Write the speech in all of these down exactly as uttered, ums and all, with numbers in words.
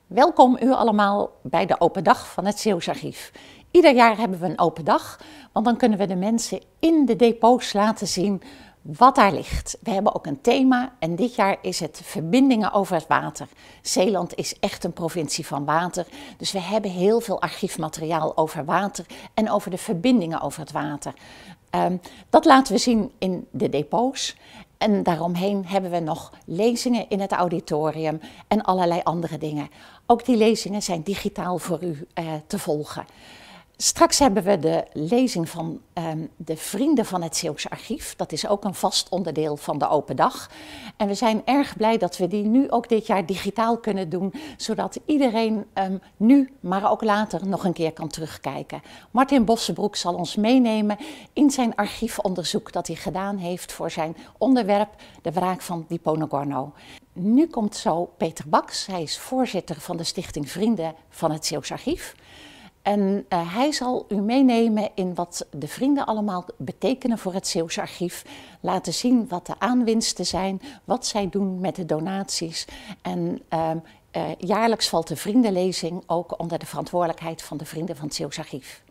Welkom u allemaal bij de open dag van het Zeeuws Archief. Ieder jaar hebben we een open dag, want dan kunnen we de mensen in de depots laten zien wat daar ligt. We hebben ook een thema en dit jaar is het verbindingen over het water. Zeeland is echt een provincie van water, dus we hebben heel veel archiefmateriaal over water en over de verbindingen over het water. Um, dat laten we zien in de depots. En daaromheen hebben we nog lezingen in het auditorium en allerlei andere dingen. Ook die lezingen zijn digitaal voor u uh, te volgen. Straks hebben we de lezing van um, de Vrienden van het Zeeuws Archief. Dat is ook een vast onderdeel van de open dag. En we zijn erg blij dat we die nu ook dit jaar digitaal kunnen doen, zodat iedereen um, nu, maar ook later, nog een keer kan terugkijken. Martin Bossenbroek zal ons meenemen in zijn archiefonderzoek dat hij gedaan heeft voor zijn onderwerp De wraak van Diponegorno. Nu komt zo Peter Baks, hij is voorzitter van de Stichting Vrienden van het Zeeuws Archief. En uh, hij zal u meenemen in wat de vrienden allemaal betekenen voor het Zeeuws Archief. Laten zien wat de aanwinsten zijn, wat zij doen met de donaties. En uh, uh, jaarlijks valt de vriendenlezing ook onder de verantwoordelijkheid van de Vrienden van het Zeeuws Archief.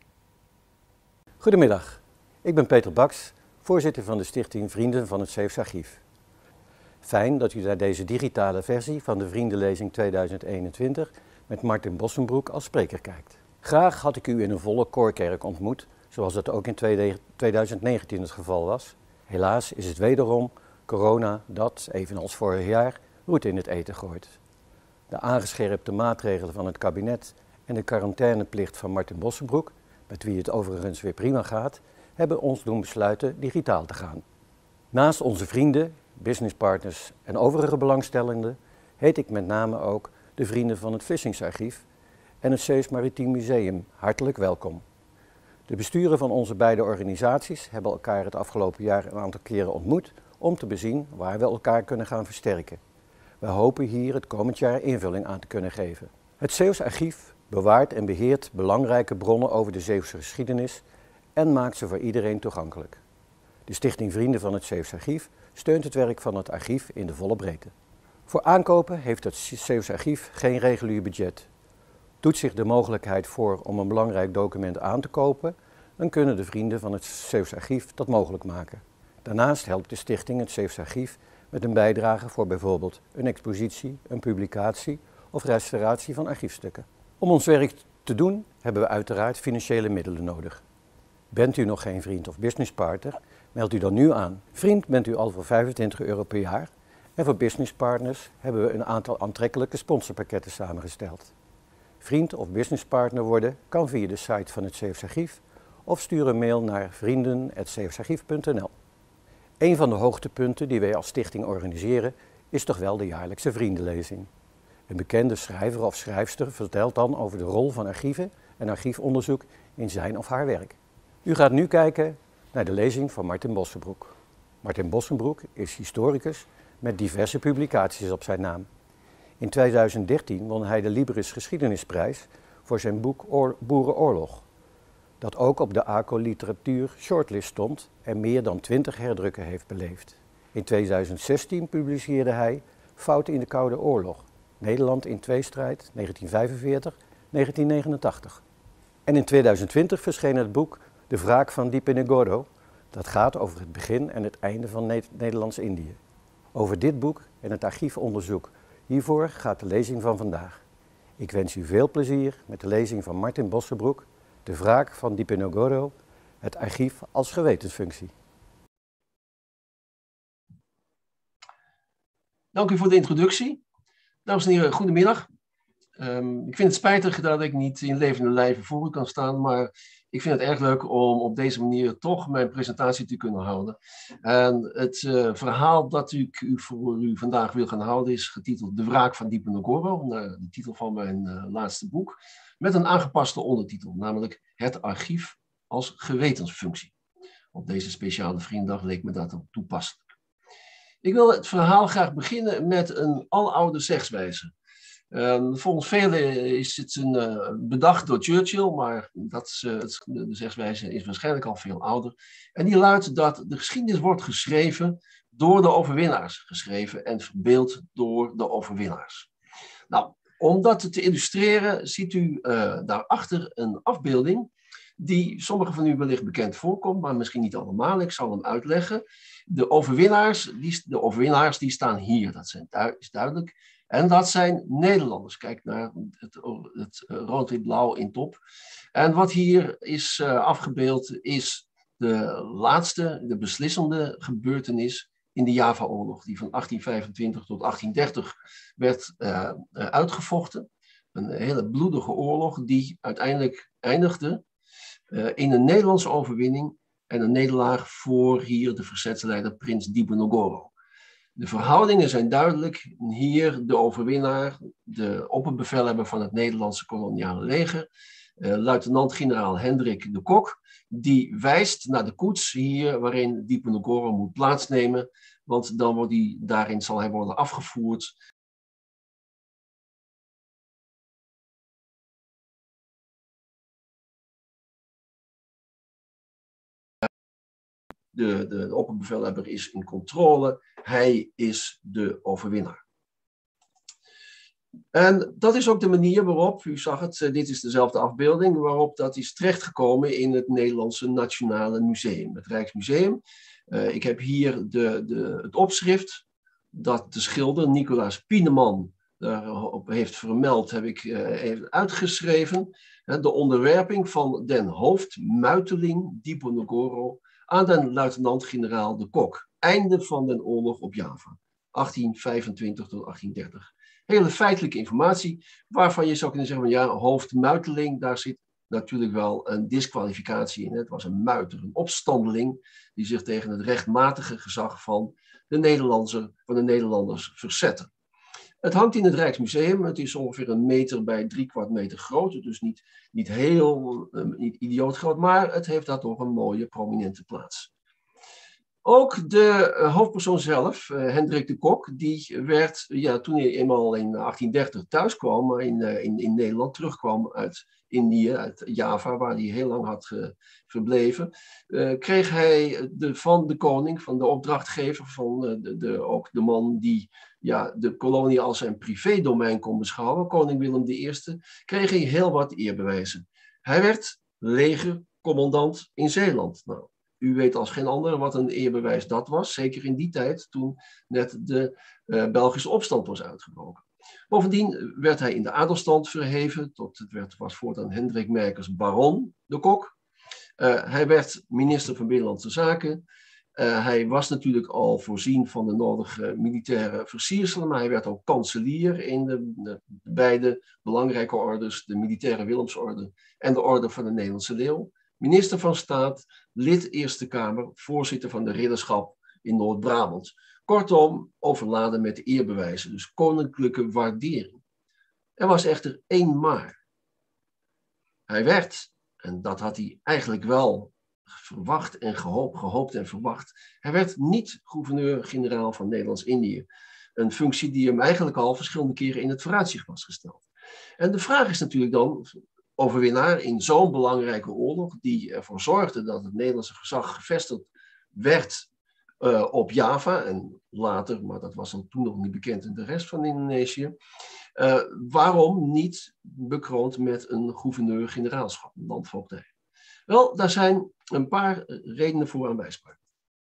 Goedemiddag, ik ben Peter Baks, voorzitter van de Stichting Vrienden van het Zeeuws Archief. Fijn dat u naar deze digitale versie van de Vriendenlezing tweeduizend eenentwintig met Martin Bossenbroek als spreker kijkt. Graag had ik u in een volle koorkerk ontmoet, zoals dat ook in tweeduizend negentien het geval was. Helaas is het wederom corona dat, evenals vorig jaar, roet in het eten gooit. De aangescherpte maatregelen van het kabinet en de quarantaineplicht van Martin Bossenbroek, met wie het overigens weer prima gaat, hebben ons doen besluiten digitaal te gaan. Naast onze vrienden, businesspartners en overige belangstellenden heet ik met name ook de Vrienden van het Vissersarchief en het Zeeuws Maritiem Museum hartelijk welkom. De besturen van onze beide organisaties hebben elkaar het afgelopen jaar een aantal keren ontmoet om te bezien waar we elkaar kunnen gaan versterken. We hopen hier het komend jaar invulling aan te kunnen geven. Het Zeeuws Archief bewaart en beheert belangrijke bronnen over de Zeeuwse geschiedenis en maakt ze voor iedereen toegankelijk. De Stichting Vrienden van het Zeeuws Archief steunt het werk van het archief in de volle breedte. Voor aankopen heeft het Zeeuws Archief geen regulier budget. Doet zich de mogelijkheid voor om een belangrijk document aan te kopen, dan kunnen de vrienden van het Zeeuws Archief dat mogelijk maken. Daarnaast helpt de stichting het Zeeuws Archief met een bijdrage voor bijvoorbeeld een expositie, een publicatie of restauratie van archiefstukken. Om ons werk te doen hebben we uiteraard financiële middelen nodig. Bent u nog geen vriend of businesspartner, meld u dan nu aan. Vriend bent u al voor vijfentwintig euro per jaar en voor businesspartners hebben we een aantal aantrekkelijke sponsorpakketten samengesteld. Vriend of businesspartner worden kan via de site van het Zeeuws Archief of stuur een mail naar vrienden apenstaartje zeeuwsarchief punt n l. Een van de hoogtepunten die wij als stichting organiseren is toch wel de jaarlijkse vriendenlezing. Een bekende schrijver of schrijfster vertelt dan over de rol van archieven en archiefonderzoek in zijn of haar werk. U gaat nu kijken naar de lezing van Martin Bossenbroek. Martin Bossenbroek is historicus met diverse publicaties op zijn naam. In tweeduizend dertien won hij de Libris Geschiedenisprijs voor zijn boek Oor- Boerenoorlog, dat ook op de A C O Literatuur Shortlist stond en meer dan twintig herdrukken heeft beleefd. In tweeduizend zestien publiceerde hij Fouten in de Koude Oorlog, Nederland in tweestrijd negentien vijfenveertig tot negentien negenentachtig. En in tweeduizend twintig verscheen het boek De wraak van Diponegorno, dat gaat over het begin en het einde van Ne- Nederlands-Indië. Over dit boek en het archiefonderzoek hiervoor gaat de lezing van vandaag. Ik wens u veel plezier met de lezing van Martin Bossenbroek, De wraak van Diponegorno, het archief als gewetensfunctie. Dank u voor de introductie. Dames en heren, goedemiddag. Um, ik vind het spijtig dat ik niet in levende lijve voor u kan staan, maar ik vind het erg leuk om op deze manier toch mijn presentatie te kunnen houden. En het uh, verhaal dat ik u voor u vandaag wil gaan houden is getiteld De wraak van Diponegorno, de titel van mijn uh, laatste boek, met een aangepaste ondertitel, namelijk Het archief als gewetensfunctie. Op deze speciale Vriendendag leek me dat ook toepasselijk. Ik wil het verhaal graag beginnen met een aloude zegswijze. Um, volgens velen is het een, uh, bedacht door Churchill, maar dat, uh, het, de zegswijze is waarschijnlijk al veel ouder. En die luidt dat de geschiedenis wordt geschreven door de overwinnaars. Geschreven en verbeeld door de overwinnaars. Nou, Om dat te illustreren ziet u uh, daarachter een afbeelding die sommigen van u wellicht bekend voorkomt, maar misschien niet allemaal. Ik zal hem uitleggen. De overwinnaars, die, de overwinnaars die staan hier, dat zijn, is duidelijk. En dat zijn Nederlanders. Kijk naar het, het rood-wit-blauw in top. En wat hier is uh, afgebeeld is de laatste, de beslissende gebeurtenis in de Java-oorlog, die van achttien vijfentwintig tot achttien dertig werd uh, uh, uitgevochten. Een hele bloedige oorlog die uiteindelijk eindigde uh, in een Nederlandse overwinning en een nederlaag voor hier de verzetsleider Prins Diponegoro. De verhoudingen zijn duidelijk. Hier de overwinnaar, de opperbevelhebber van het Nederlandse koloniale leger, uh, luitenant-generaal Hendrik de Cock, die wijst naar de koets hier waarin Diponegoro moet plaatsnemen, want dan wordt hij, daarin zal hij worden afgevoerd. De, de, de opperbevelhebber is in controle, hij is de overwinnaar. En dat is ook de manier waarop, u zag het, dit is dezelfde afbeelding, waarop dat is terechtgekomen in het Nederlandse Nationale Museum, het Rijksmuseum. Uh, ik heb hier de, de, het opschrift dat de schilder Nicolaas Pieneman daarop heeft vermeld, heb ik uh, even uitgeschreven. Uh, de onderwerping van den hoofdmuiteling Diponegoro aan den luitenant-generaal de Cock. Einde van de oorlog op Java, achttien vijfentwintig tot achttien dertig. Hele feitelijke informatie, waarvan je zou kunnen zeggen, van, ja, hoofdmuiteling, daar zit natuurlijk wel een disqualificatie in. Het was een muiter, een opstandeling, die zich tegen het rechtmatige gezag van de, Nederlandse, van de Nederlanders verzette. Het hangt in het Rijksmuseum, het is ongeveer een meter bij drie kwart meter groot, dus niet, niet heel, uh, niet idioot groot, maar het heeft daar toch een mooie, prominente plaats. Ook de uh, hoofdpersoon zelf, uh, Hendrik de Cock, die werd, ja, toen hij eenmaal in achttien dertig thuis kwam, maar in, uh, in, in Nederland terugkwam uit Indië, uit Java, waar hij heel lang had uh, verbleven, uh, kreeg hij de, van de koning, van de opdrachtgever, van uh, de, de, ook de man die ja, de kolonie als zijn privédomein kon beschouwen, koning Willem de Eerste, kreeg hij heel wat eerbewijzen. Hij werd legercommandant in Zeeland. Nou, u weet als geen ander wat een eerbewijs dat was, zeker in die tijd toen net de uh, Belgische opstand was uitgebroken. Bovendien werd hij in de adelstand verheven, tot het werd, was voortaan Hendrik Merkers baron de Cock. Uh, hij werd minister van Binnenlandse Zaken. Uh, hij was natuurlijk al voorzien van de nodige militaire versierselen, maar hij werd ook kanselier in de, de beide belangrijke ordes, de militaire Willemsorde en de orde van de Nederlandse Leeuw. Minister van Staat, lid Eerste Kamer, voorzitter van de ridderschap in Noord-Brabant. Kortom, overladen met eerbewijzen, dus koninklijke waardering. Er was echter één maar. Hij werd, en dat had hij eigenlijk wel verwacht en gehoopt, gehoopt en verwacht, hij werd niet gouverneur-generaal van Nederlands-Indië. Een functie die hem eigenlijk al verschillende keren in het vooruitzicht was gesteld. En de vraag is natuurlijk dan, overwinnaar in zo'n belangrijke oorlog, die ervoor zorgde dat het Nederlandse gezag gevestigd werd uh, op Java en later, maar dat was dan toen nog niet bekend in de rest van Indonesië, uh, waarom niet bekroond met een gouverneur-generaalschap, een landvoogdij? Wel, daar zijn een paar redenen voor aan bijspraak.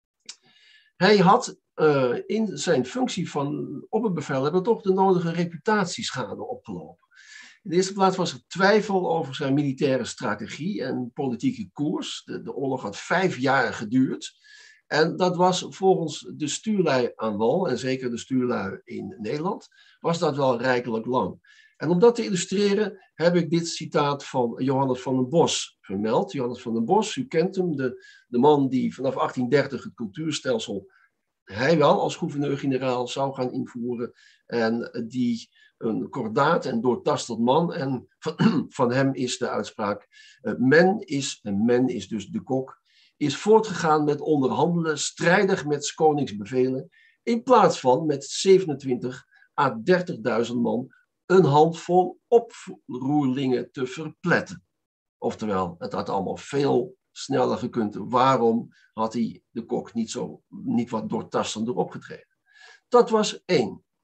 Hij had uh, in zijn functie van opperbevelhebber toch de nodige reputatieschade opgelopen. In de eerste plaats was er twijfel over zijn militaire strategie en politieke koers. De, de oorlog had vijf jaar geduurd. En dat was volgens de stuurlui aan wal, en zeker de stuurlui in Nederland, was dat wel rijkelijk lang. En om dat te illustreren heb ik dit citaat van Johannes van den Bos vermeld. Johannes van den Bos, u kent hem, de, de man die vanaf achttien dertig het cultuurstelsel, hij wel als gouverneur-generaal zou gaan invoeren. En die een kordaat en doortastend man. En van, van hem is de uitspraak, uh, men is, en men is dus de Cock, is voortgegaan met onderhandelen, strijdig met 's konings bevelen, in plaats van met zevenentwintig à dertigduizend man een handvol oproerlingen te verpletten. Oftewel, het had allemaal veel sneller gekund. Waarom had hij de Cock niet, zo, niet wat doortastender opgetreden? Dat was één.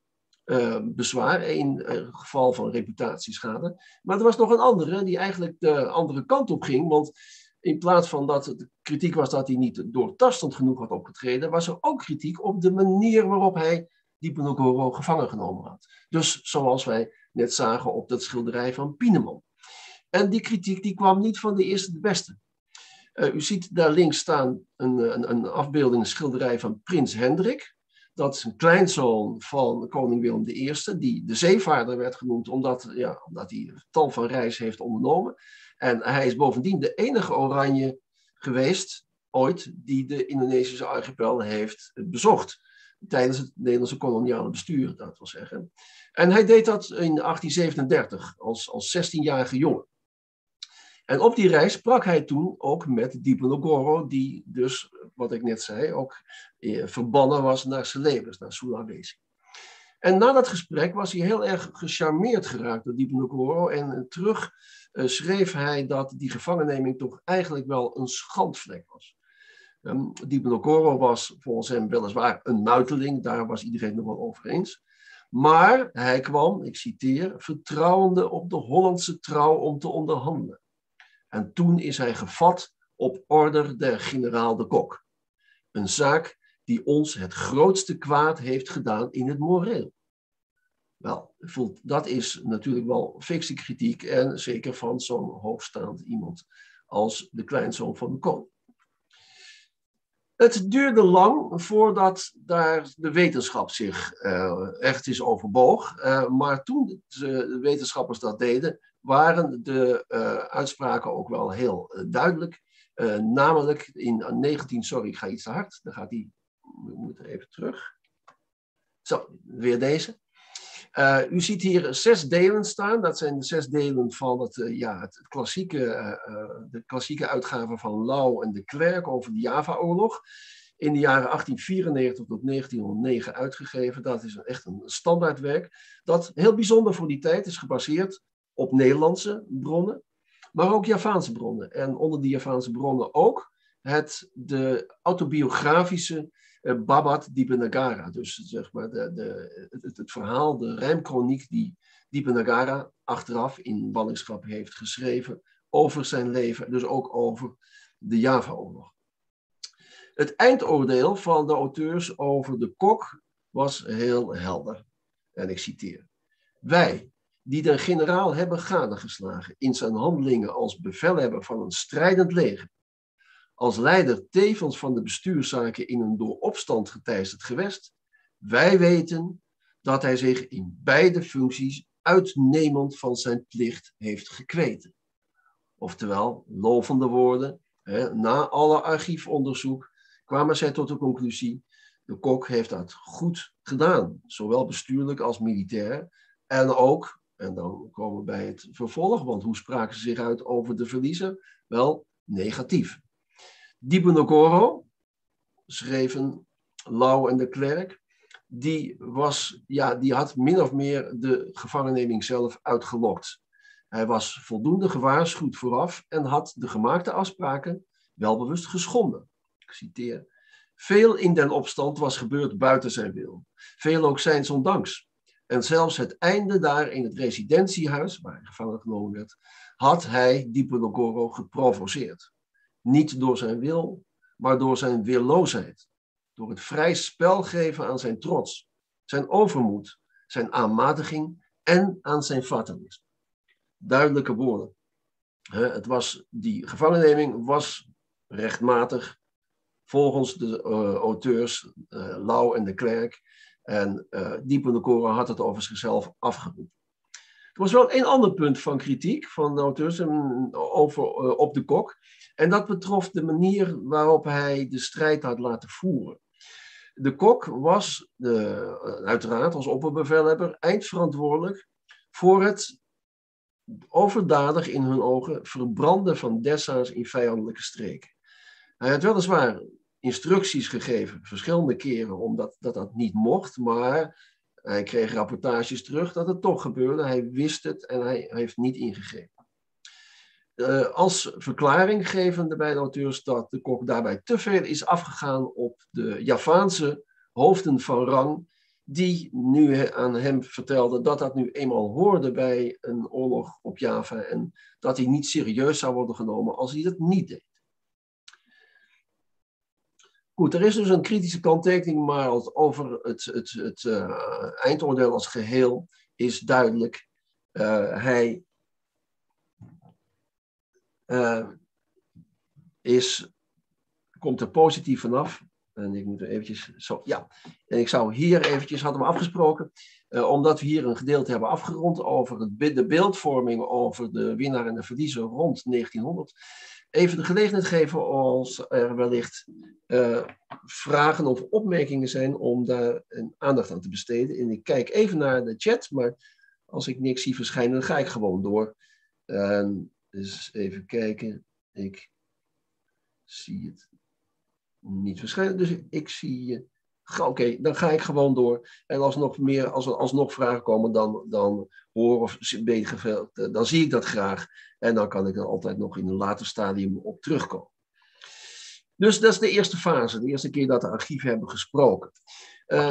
uh, bezwaar, één uh, geval van reputatieschade. Maar er was nog een andere die eigenlijk de andere kant op ging, want in plaats van dat de kritiek was dat hij niet doortastend genoeg had opgetreden, was er ook kritiek op de manier waarop hij Diponegoro gevangen genomen had. Dus zoals wij net zagen op dat schilderij van Pieneman. En die kritiek die kwam niet van de eerste de beste. Uh, u ziet daar links staan een, een, een afbeelding, een schilderij van prins Hendrik. Dat is een kleinzoon van koning Willem de Eerste, die de zeevaarder werd genoemd omdat, ja, omdat hij tal van reizen heeft ondernomen. En hij is bovendien de enige oranje geweest, ooit, die de Indonesische archipel heeft bezocht. Tijdens het Nederlandse koloniale bestuur, dat wil zeggen. En hij deed dat in achttien zevenendertig, als, als zestienjarige jongen. En op die reis sprak hij toen ook met Diponegoro, die dus, wat ik net zei, ook eh, verbannen was naar Celebes, naar Sulawesi. En na dat gesprek was hij heel erg gecharmeerd geraakt door Diponegoro. En uh, terug uh, schreef hij dat die gevangenneming toch eigenlijk wel een schandvlek was. Um, Diponegoro was volgens hem weliswaar een muiteling, daar was iedereen het nog wel over eens. Maar hij kwam, ik citeer, vertrouwende op de Hollandse trouw om te onderhandelen. En toen is hij gevat op order der generaal de Kok. Een zaak die ons het grootste kwaad heeft gedaan in het moreel. Wel, dat is natuurlijk wel fictiekritiek en zeker van zo'n hoogstaand iemand als de kleinzoon van de koning. Het duurde lang voordat daar de wetenschap zich uh, echt is overboog. Uh, maar toen de wetenschappers dat deden, waren de uh, uitspraken ook wel heel uh, duidelijk. Uh, namelijk in negentien, sorry, ik ga iets te hard. Dan gaat die, we moeten even terug. Zo, weer deze. Uh, u ziet hier zes delen staan. Dat zijn de zes delen van het, uh, ja, het klassieke, uh, uh, de klassieke uitgave van Louw en de Klerk over de Java-oorlog. In de jaren achttien vierennegentig tot negentienhonderdnegen uitgegeven. Dat is een, echt een standaardwerk. Dat heel bijzonder voor die tijd is gebaseerd op Nederlandse bronnen, maar ook Javaanse bronnen. En onder die Javaanse bronnen ook het, de autobiografische uh, Babad Diponegara. Dus zeg maar de, de, het, het verhaal, de rijmkroniek die Diponegara achteraf in ballingschap heeft geschreven over zijn leven. Dus ook over de Java-oorlog. Het eindoordeel van de auteurs over de Kok was heel helder. En ik citeer. Wij, die de generaal hebben gadegeslagen in zijn handelingen als bevelhebber van een strijdend leger, als leider tevens van de bestuurszaken in een door opstand geteisterd gewest, wij weten dat hij zich in beide functies uitnemend van zijn plicht heeft gekweten. Oftewel, lovende woorden, hè, na alle archiefonderzoek kwamen zij tot de conclusie, de Kok heeft dat goed gedaan, zowel bestuurlijk als militair, en ook, en dan komen we bij het vervolg, want hoe spraken ze zich uit over de verliezer? Wel, negatief. Diponegoro, schreven Louw en de Klerk, die, was, ja, die had min of meer de gevangenneming zelf uitgelokt. Hij was voldoende gewaarschuwd vooraf en had de gemaakte afspraken welbewust geschonden. Ik citeer. Veel in den opstand was gebeurd buiten zijn wil. Veel ook zijns ondanks. En zelfs het einde daar in het residentiehuis, waar hij gevangen genomen werd, had hij Diponegoro geprovoceerd. Niet door zijn wil, maar door zijn willoosheid. Door het vrij spel geven aan zijn trots, zijn overmoed, zijn aanmatiging en aan zijn fatalisme. Duidelijke woorden. Het was, die gevangenneming was rechtmatig volgens de uh, auteurs uh, Louw en de Klerk. En uh, Diponegoro had het over zichzelf afgeroepen. Er was wel een ander punt van kritiek van de auteurs um, over, uh, op de Kok. En dat betrof de manier waarop hij de strijd had laten voeren. De Kok was de, uh, uiteraard als opperbevelhebber eindverantwoordelijk voor het overdadig in hun ogen verbranden van Dessa's in vijandelijke streken. Hij had weliswaar instructies gegeven, verschillende keren, omdat dat, dat niet mocht, maar hij kreeg rapportages terug dat het toch gebeurde. Hij wist het en hij heeft niet ingegrepen. Uh, als verklaring geven de beide auteurs dat de Kok daarbij te veel is afgegaan op de Javaanse hoofden van rang die nu aan hem vertelde dat dat nu eenmaal hoorde bij een oorlog op Java en dat hij niet serieus zou worden genomen als hij dat niet deed. Goed, er is dus een kritische kanttekening, maar over het, het, het uh, eindoordeel als geheel is duidelijk. Uh, hij uh, is, komt er positief vanaf. En ik moet er eventjes, zo, ja. En ik zou hier eventjes, hadden we afgesproken, uh, omdat we hier een gedeelte hebben afgerond over het, de beeldvorming over de winnaar en de verliezer rond negentienhonderd. Even de gelegenheid geven als er wellicht uh, vragen of opmerkingen zijn om daar een aandacht aan te besteden. En ik kijk even naar de chat, maar als ik niks zie verschijnen, dan ga ik gewoon door. Uh, dus even kijken. Ik zie het niet verschijnen, dus ik zie... Oké, okay, dan ga ik gewoon door. En als, nog meer, als er alsnog vragen komen, dan, dan hoor of dan zie ik dat graag. En dan kan ik er altijd nog in een later stadium op terugkomen. Dus dat is de eerste fase, de eerste keer dat de archieven hebben gesproken. Uh,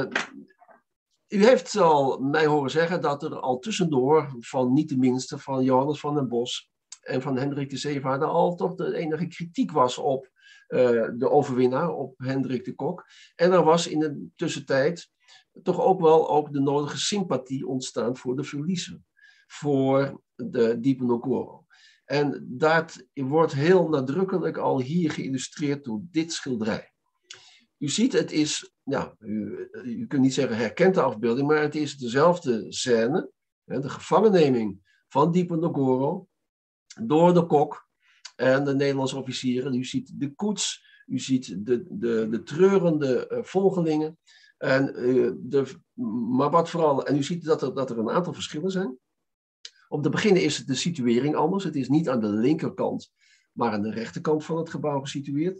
u heeft al mij horen zeggen dat er al tussendoor, van niet de minste, van Johannes van den Bos en van Hendrik de Zeevaarder, al toch de enige kritiek was op Uh, de overwinnaar, op Hendrik de Cock. En er was in de tussentijd toch ook wel ook de nodige sympathie ontstaan voor de verliezer, voor de Diponegoro. En dat wordt heel nadrukkelijk al hier geïllustreerd door dit schilderij. U ziet, het is, ja, u, u kunt niet zeggen herkent de afbeelding, maar het is dezelfde scène, hè, de gevangenneming van Diponegoro door de Cock en de Nederlandse officieren. U ziet de koets, u ziet de, de, de treurende uh, volgelingen. En, uh, de, maar wat vooral, en u ziet dat er, dat er een aantal verschillen zijn. Op de begin is de situering anders. Het is niet aan de linkerkant, maar aan de rechterkant van het gebouw gesitueerd.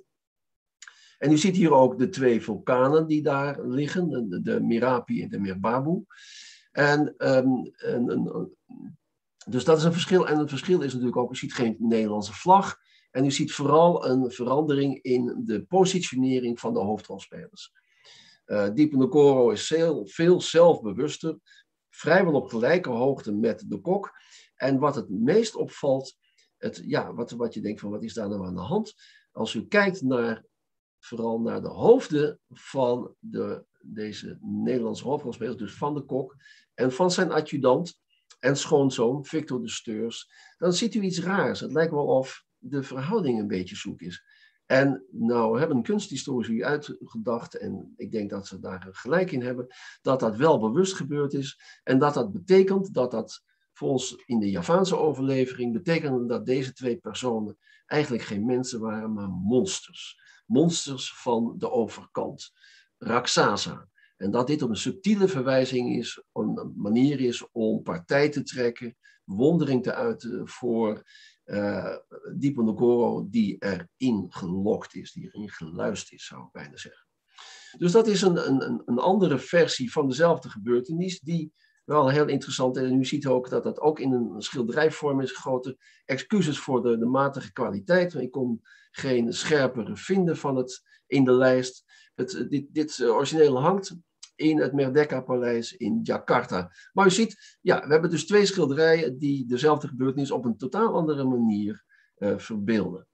En u ziet hier ook de twee vulkanen die daar liggen, de, de Merapi en de Merbabu. En, um, en, en Dus dat is een verschil. En het verschil is natuurlijk ook, u ziet geen Nederlandse vlag. En u ziet vooral een verandering in de positionering van de hoofdrolspelers. Uh, Diponegoro is veel, veel zelfbewuster, vrijwel op gelijke hoogte met de Cock. En wat het meest opvalt, het, ja, wat, wat je denkt van wat is daar nou aan de hand? Als u kijkt naar, vooral naar de hoofden van de, deze Nederlandse hoofdrolspelers, dus van de Cock en van zijn adjudant en schoonzoon, Victor de Steurs, dan ziet u iets raars. Het lijkt wel of de verhouding een beetje zoek is. En nou hebben kunsthistorici uitgedacht, en ik denk dat ze daar gelijk in hebben, dat dat wel bewust gebeurd is. En dat dat betekent dat dat volgens in de Javaanse overlevering betekende dat deze twee personen eigenlijk geen mensen waren, maar monsters. Monsters van de overkant. Raksasa. En dat dit een subtiele verwijzing is, een manier is om partij te trekken, bewondering te uiten voor uh, Diponegoro die erin gelokt is, die erin geluisterd is, zou ik bijna zeggen. Dus dat is een, een, een andere versie van dezelfde gebeurtenis, die wel heel interessant is. En u ziet ook dat dat ook in een schilderijvorm is gegoten. Excuses voor de, de matige kwaliteit, ik kon geen scherpere vinden van het in de lijst. Het, dit, dit origineel hangt in het Merdeka-paleis in Jakarta. Maar u ziet, ja, we hebben dus twee schilderijen die dezelfde gebeurtenis op een totaal andere manier uh, verbeelden.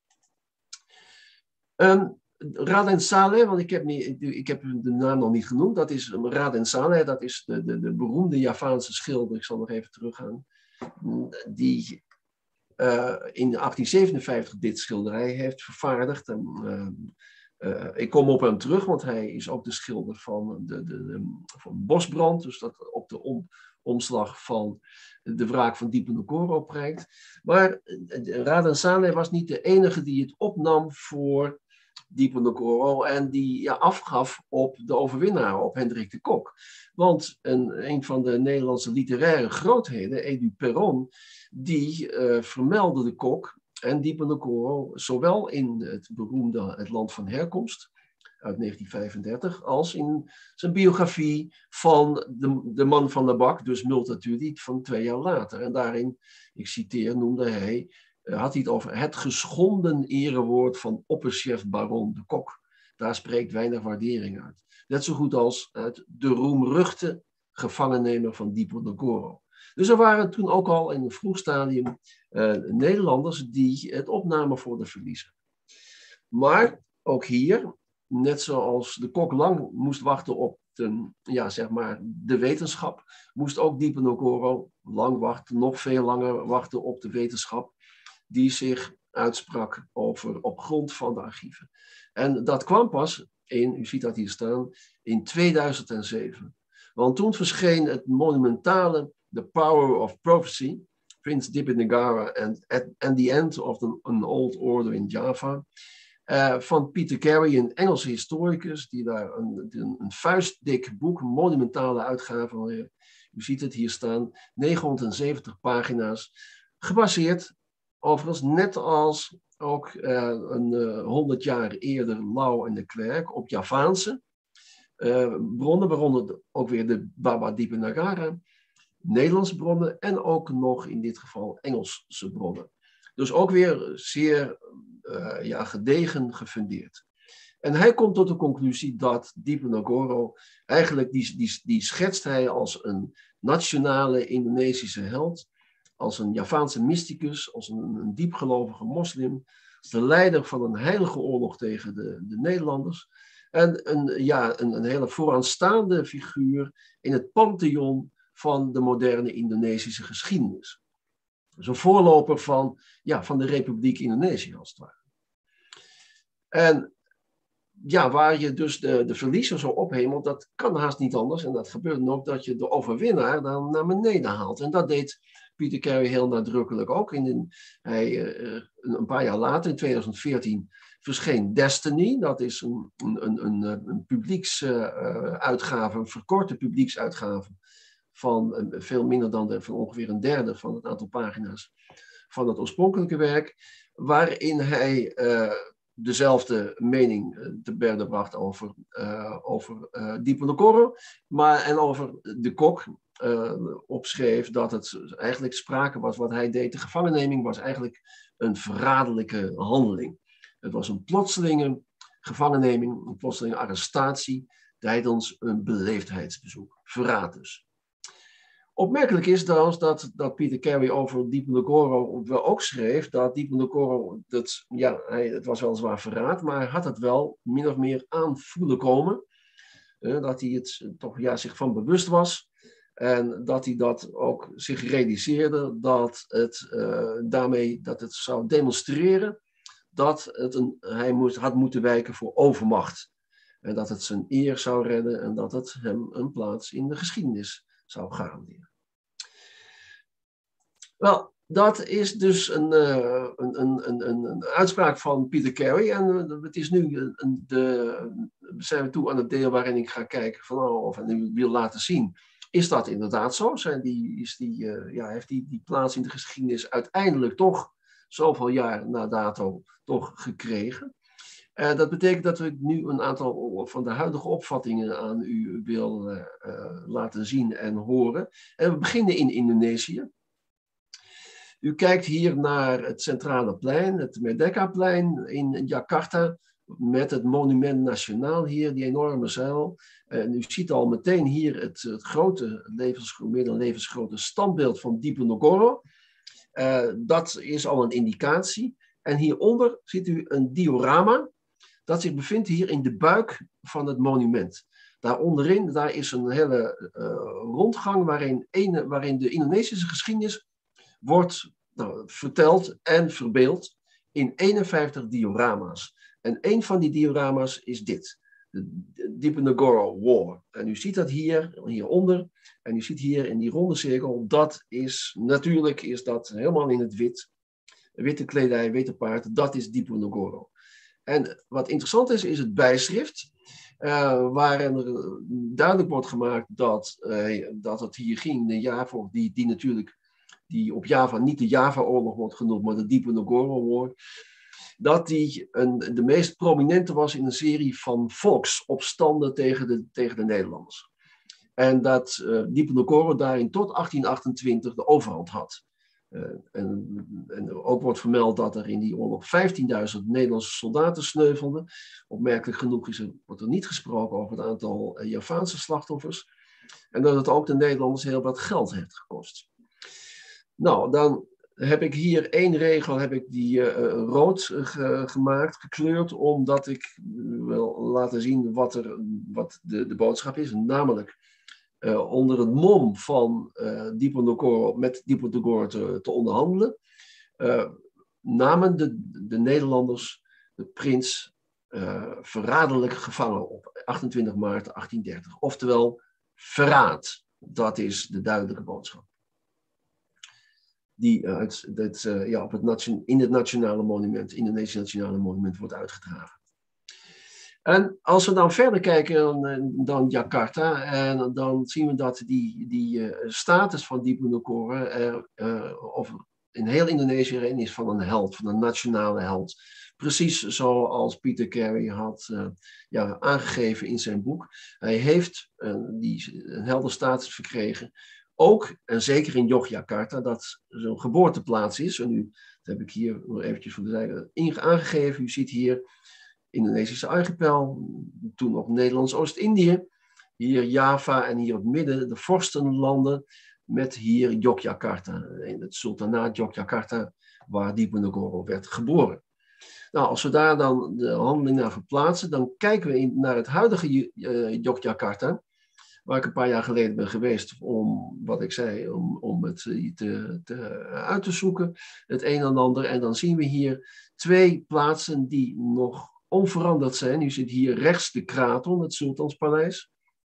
Um, Raden Saleh, want ik heb, niet, ik heb de naam nog niet genoemd, dat is Raden Saleh, dat is de, de, de beroemde Javaanse schilder, ik zal nog even teruggaan, die uh, in achttien zevenenvijftig dit schilderij heeft vervaardigd. En, uh, Uh, ik kom op hem terug, want hij is ook de schilder van, de, de, de, van Bosbrand, dus dat op de om, omslag van de wraak van Diponegoro prijkt. Maar uh, Raden Saleh was niet de enige die het opnam voor Diponegoro en die ja, afgaf op de overwinnaar, op Hendrik de Cock. Want een, een van de Nederlandse literaire grootheden, Edu Perron, die uh, vermeldde de Cock en Diponegoro zowel in het beroemde Het Land van Herkomst uit negentien vijfendertig als in zijn biografie van de, de man van de bak, dus Multatuli, van twee jaar later. En daarin, ik citeer, noemde hij, had hij het over het geschonden erewoord van opperchef baron de Cock. Daar spreekt weinig waardering uit. Net zo goed als uit de roemruchte gevangennemer van Diponegoro. Dus er waren toen ook al in een vroeg stadium uh, Nederlanders die het opnamen voor de verliezer. Maar ook hier, net zoals de kok lang moest wachten op de, ja, zeg maar de wetenschap, moest ook Diponegoro lang wachten, nog veel langer wachten op de wetenschap die zich uitsprak over, op grond van de archieven. En dat kwam pas in, u ziet dat hier staan, in tweeduizend zeven. Want toen verscheen het monumentale The Power of Prophecy, Prince Diponegoro and, and the End of the, an Old Order in Java, uh, van Peter Carey, een Engelse historicus, die daar een, een, een vuistdik boek, een monumentale uitgave van, u ziet het hier staan, negenhonderdzeventig pagina's, gebaseerd overigens net als ook uh, een uh, honderd jaar eerder Lau en de Klerk op Javaanse uh, bronnen, waaronder ook weer de Baba Diponegoro, Nederlandse bronnen en ook nog in dit geval Engelse bronnen. Dus ook weer zeer uh, ja, gedegen gefundeerd. En hij komt tot de conclusie dat Diponegoro, eigenlijk die, die, die schetst hij als een nationale Indonesische held, als een Javaanse mysticus, als een, een diepgelovige moslim, als de leider van een heilige oorlog tegen de, de Nederlanders. En een, ja, een, een hele vooraanstaande figuur in het pantheon van de moderne Indonesische geschiedenis. Dus een voorloper van, ja, van de Republiek Indonesië, als het ware. En ja, waar je dus de, de verliezer zo ophemelt, dat kan haast niet anders. En dat gebeurt dan ook dat je de overwinnaar dan naar beneden haalt. En dat deed Peter Carey heel nadrukkelijk ook. In een, hij, uh, een paar jaar later, in tweeduizend veertien, verscheen Destiny. Dat is een, een, een, een publieksuitgave, uh, een verkorte publieksuitgave van uh, veel minder dan de, van ongeveer een derde van het aantal pagina's van het oorspronkelijke werk, waarin hij uh, dezelfde mening uh, te berde bracht over, uh, over uh, Diponegoro, maar en over de kok uh, opschreef dat het eigenlijk sprake was, wat hij deed, de gevangenneming was eigenlijk een verraderlijke handeling. Het was een plotselinge gevangenneming, een plotselinge arrestatie tijdens een beleefdheidsbezoek. Verraad dus. Opmerkelijk is trouwens dat, dat Peter Carey over Diponegoro wel ook schreef dat Diponegoro, dat, ja, hij, het was weliswaar verraad, maar hij had het wel min of meer aan voelen komen. Uh, dat hij het toch ja, zich van bewust was. En dat hij dat ook zich realiseerde dat het uh, daarmee dat het zou demonstreren dat het een, hij moest, had moeten wijken voor overmacht. En dat het zijn eer zou redden en dat het hem een plaats in de geschiedenis zou garanderen. Wel, dat is dus een, uh, een, een, een, een uitspraak van Peter Carey. En uh, het is nu een, de, zijn we toe aan het deel waarin ik ga kijken van, oh, of en u wil laten zien. Is dat inderdaad zo? Zijn die, is die, uh, ja, heeft die, die plaats in de geschiedenis uiteindelijk toch zoveel jaar na dato toch gekregen? Uh, dat betekent dat ik nu een aantal van de huidige opvattingen aan u wil uh, uh, laten zien en horen. En we beginnen in Indonesië. U kijkt hier naar het centrale plein, het Merdeka-plein in Jakarta, met het Monument Nacionaal hier, die enorme zuil. En u ziet al meteen hier het, het grote, levens, meer dan levensgrote standbeeld van Diponegoro. Uh, dat is al een indicatie. En hieronder ziet u een diorama dat zich bevindt hier in de buik van het monument. Daar onderin, daar is een hele uh, rondgang waarin, een, waarin de Indonesische geschiedenis wordt nou, verteld en verbeeld in eenenvijftig diorama's. En een van die diorama's is dit, de Diponegoro War. En u ziet dat hier, hieronder, en u ziet hier in die ronde cirkel, dat is, natuurlijk is dat helemaal in het wit, witte kledij, witte paard, dat is Diponegoro. En wat interessant is, is het bijschrift, uh, waarin er duidelijk wordt gemaakt dat, uh, dat het hier ging, de Java, die, die natuurlijk die op Java niet de Java-oorlog wordt genoemd, maar de Diponegoro War, dat die een, de meest prominente was in een serie van volksopstanden tegen de, tegen de Nederlanders. En dat uh, Diponegoro daarin tot achttien achtentwintig de overhand had. Uh, en, en ook wordt vermeld dat er in die oorlog vijftienduizend Nederlandse soldaten sneuvelden. Opmerkelijk genoeg is er, wordt er niet gesproken over het aantal uh, Javaanse slachtoffers. En dat het ook de Nederlanders heel wat geld heeft gekost. Nou, dan heb ik hier één regel, heb ik die uh, rood uh, ge, gemaakt, gekleurd, omdat ik wil laten zien wat, er, wat de, de boodschap is. Namelijk uh, onder het mom van uh, Diponegoro, met Diponegoro te, te onderhandelen, uh, namen de, de Nederlanders de prins uh, verraderlijk gevangen op achtentwintig maart achttiendertig. Oftewel verraad, dat is de duidelijke boodschap. Die uit, dat, uh, ja, op het nation, in het nationale monument, Indonesisch nationale monument, wordt uitgedragen. En als we dan verder kijken dan, dan Jakarta, en dan zien we dat die, die uh, status van Diponegoro er uh, over in heel Indonesië erin is van een held, van een nationale held. Precies zoals Peter Carey had uh, ja, aangegeven in zijn boek. Hij heeft uh, die, een heldenstatus verkregen. Ook, en zeker in Yogyakarta, dat zo'n geboorteplaats is. En nu dat heb ik hier nog eventjes voor de zijde aangegeven. U ziet hier Indonesische archipel, toen nog Nederlands Oost-Indië. Hier Java en hier op het midden de vorstenlanden. Met hier Yogyakarta, in het sultanaat Yogyakarta, waar Diponegoro werd geboren. Nou, als we daar dan de handeling naar verplaatsen, dan kijken we in, naar het huidige uh, Yogyakarta, waar ik een paar jaar geleden ben geweest om, wat ik zei, om, om het te, te, uit te zoeken, het een en ander. En dan zien we hier twee plaatsen die nog onveranderd zijn. U ziet hier rechts de kraton, het Sultanspaleis.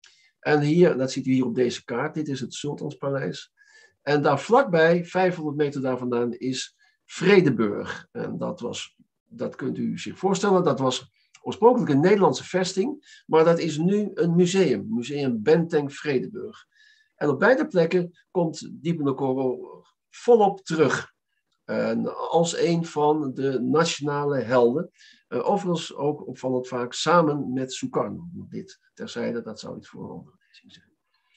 En hier, dat ziet u hier op deze kaart, dit is het Sultanspaleis. En daar vlakbij, vijfhonderd meter daar vandaan, is Vredenburg. En dat was, dat kunt u zich voorstellen, dat was oorspronkelijk een Nederlandse vesting, maar dat is nu een museum, Museum Benteng Vredenburg. En op beide plekken komt Diponegoro volop terug. En als een van de nationale helden. Uh, overigens ook opvallend vaak samen met Sukarno. Dit terzijde, dat zou iets voor een andere lezing zijn.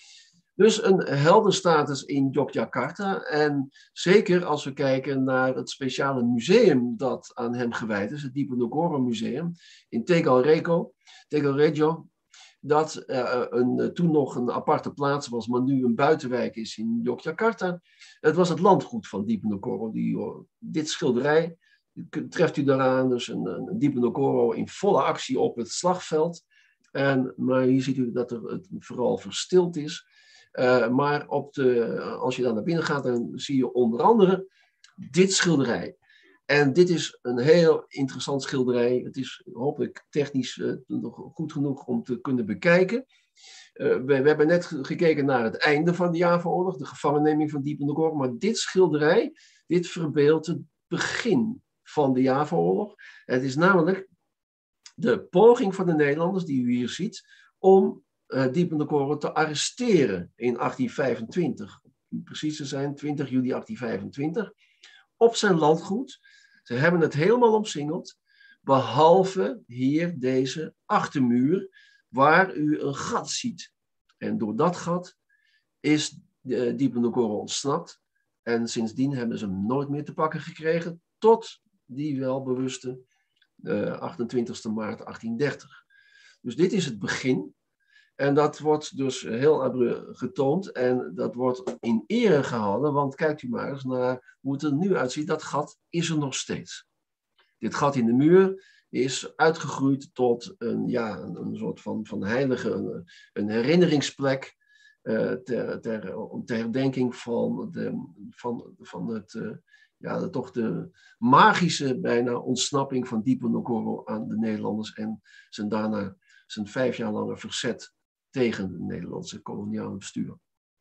Dus een heldenstatus in Yogyakarta. En zeker als we kijken naar het speciale museum dat aan hem gewijd is. Het Diponegoro Museum in Tegalrego. Tegalregio. Dat uh, een, toen nog een aparte plaats was, maar nu een buitenwijk is in Yogyakarta. Het was het landgoed van Diponegoro. Die, uh, dit schilderij treft u daaraan, dus een, een Diponegoro in volle actie op het slagveld. En, maar hier ziet u dat er het vooral verstild is. Uh, maar op de, als je dan naar binnen gaat, dan zie je onder andere dit schilderij. En dit is een heel interessant schilderij. Het is hopelijk technisch uh, nog goed genoeg om te kunnen bekijken. Uh, we, we hebben net gekeken naar het einde van de Javaoorlog, de gevangenneming van Diponegoro. Maar dit schilderij, dit verbeeldt het begin van de Javaoorlog. Het is namelijk de poging van de Nederlanders, die u hier ziet, om uh, Diponegoro te arresteren in achttien vijfentwintig. Om precies te zijn, twintig juli achttien vijfentwintig. Op zijn landgoed. Ze hebben het helemaal omsingeld, behalve hier deze achtermuur, waar u een gat ziet. En door dat gat is uh, Diponegoro ontsnapt. En sindsdien hebben ze hem nooit meer te pakken gekregen, tot die welbewuste uh, achtentwintigste maart achttiendertig. Dus dit is het begin. En dat wordt dus heel abrupt getoond en dat wordt in ere gehouden, want kijkt u maar eens naar hoe het er nu uitziet. Dat gat is er nog steeds. Dit gat in de muur is uitgegroeid tot een, ja, een, een soort van, van heilige, een, een herinneringsplek uh, ter, ter, ter herdenking van, de, van, van het, uh, ja, de, toch de magische bijna ontsnapping van Diponegoro aan de Nederlanders en zijn daarna zijn vijf jaar lange verzet tegen het Nederlandse koloniale bestuur.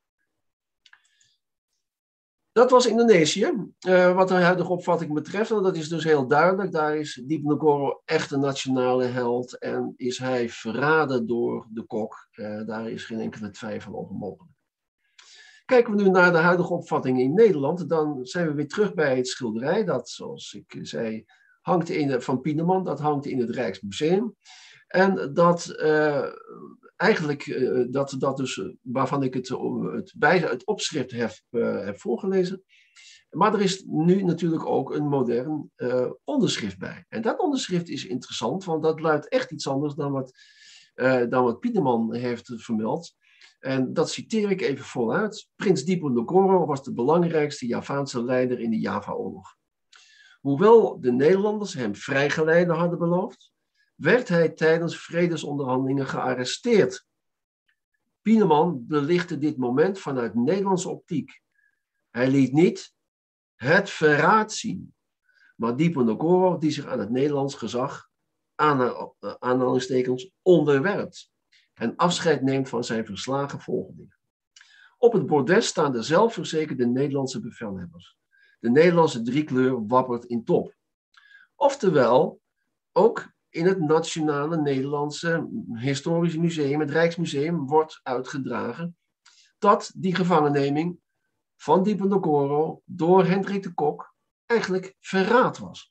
Dat was Indonesië. Uh, wat de huidige opvatting betreft, dat is dus heel duidelijk. Daar is Diponegoro echt een nationale held en is hij verraden door de kok. Uh, daar is geen enkele twijfel over mogelijk. Kijken we nu naar de huidige opvatting in Nederland, dan zijn we weer terug bij het schilderij. Dat, zoals ik zei, hangt in, van Pieneman, dat hangt in het Rijksmuseum. En dat uh, eigenlijk, uh, dat, dat dus, uh, waarvan ik het, uh, het, bij, het opschrift heb, uh, heb voorgelezen. Maar er is nu natuurlijk ook een modern uh, onderschrift bij. En dat onderschrift is interessant, want dat luidt echt iets anders dan wat, uh, dan wat Pieterman heeft vermeld. En dat citeer ik even voluit. Prins Diponegoro was de belangrijkste Javaanse leider in de Java-oorlog. Hoewel de Nederlanders hem vrijgeleide hadden beloofd, werd hij tijdens vredesonderhandelingen gearresteerd. Pieterman belichtte dit moment vanuit Nederlandse optiek. Hij liet niet het verraad zien, maar Diponegoro die zich aan het Nederlands gezag aanhalingstekens onderwerpt en afscheid neemt van zijn verslagen volgelingen. Op het bordes staan de zelfverzekerde Nederlandse bevelhebbers. De Nederlandse driekleur wappert in top. Oftewel, ook in het Nationale Nederlandse Historisch Museum, het Rijksmuseum, wordt uitgedragen dat die gevangenneming van Diponegoro door Hendrik de Cock eigenlijk verraad was.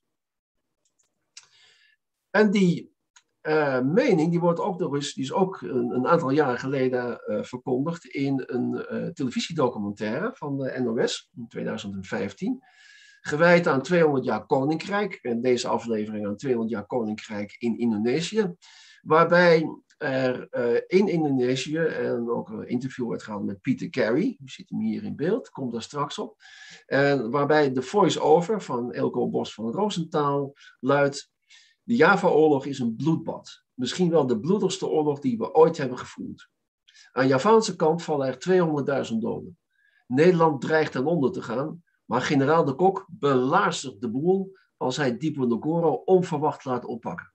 En die uh, mening die wordt ook, door, die is ook een, een aantal jaren geleden uh, verkondigd in een uh, televisiedocumentaire van de N O S in tweeduizend vijftien. Gewijd aan tweehonderd jaar Koninkrijk. En deze aflevering aan tweehonderd jaar Koninkrijk in Indonesië. Waarbij er uh, in Indonesië en ook een interview werd gehouden met Peter Carey. U ziet hem hier in beeld, komt daar straks op. En waarbij de voice-over van Eelco Bos van Rosenthal luidt: de Java-oorlog is een bloedbad. Misschien wel de bloedigste oorlog die we ooit hebben gevoerd. Aan Javaanse kant vallen er tweehonderdduizend doden. Nederland dreigt ten onder te gaan, maar generaal de Cock belazert de boel als hij Diponegoro onverwacht laat oppakken.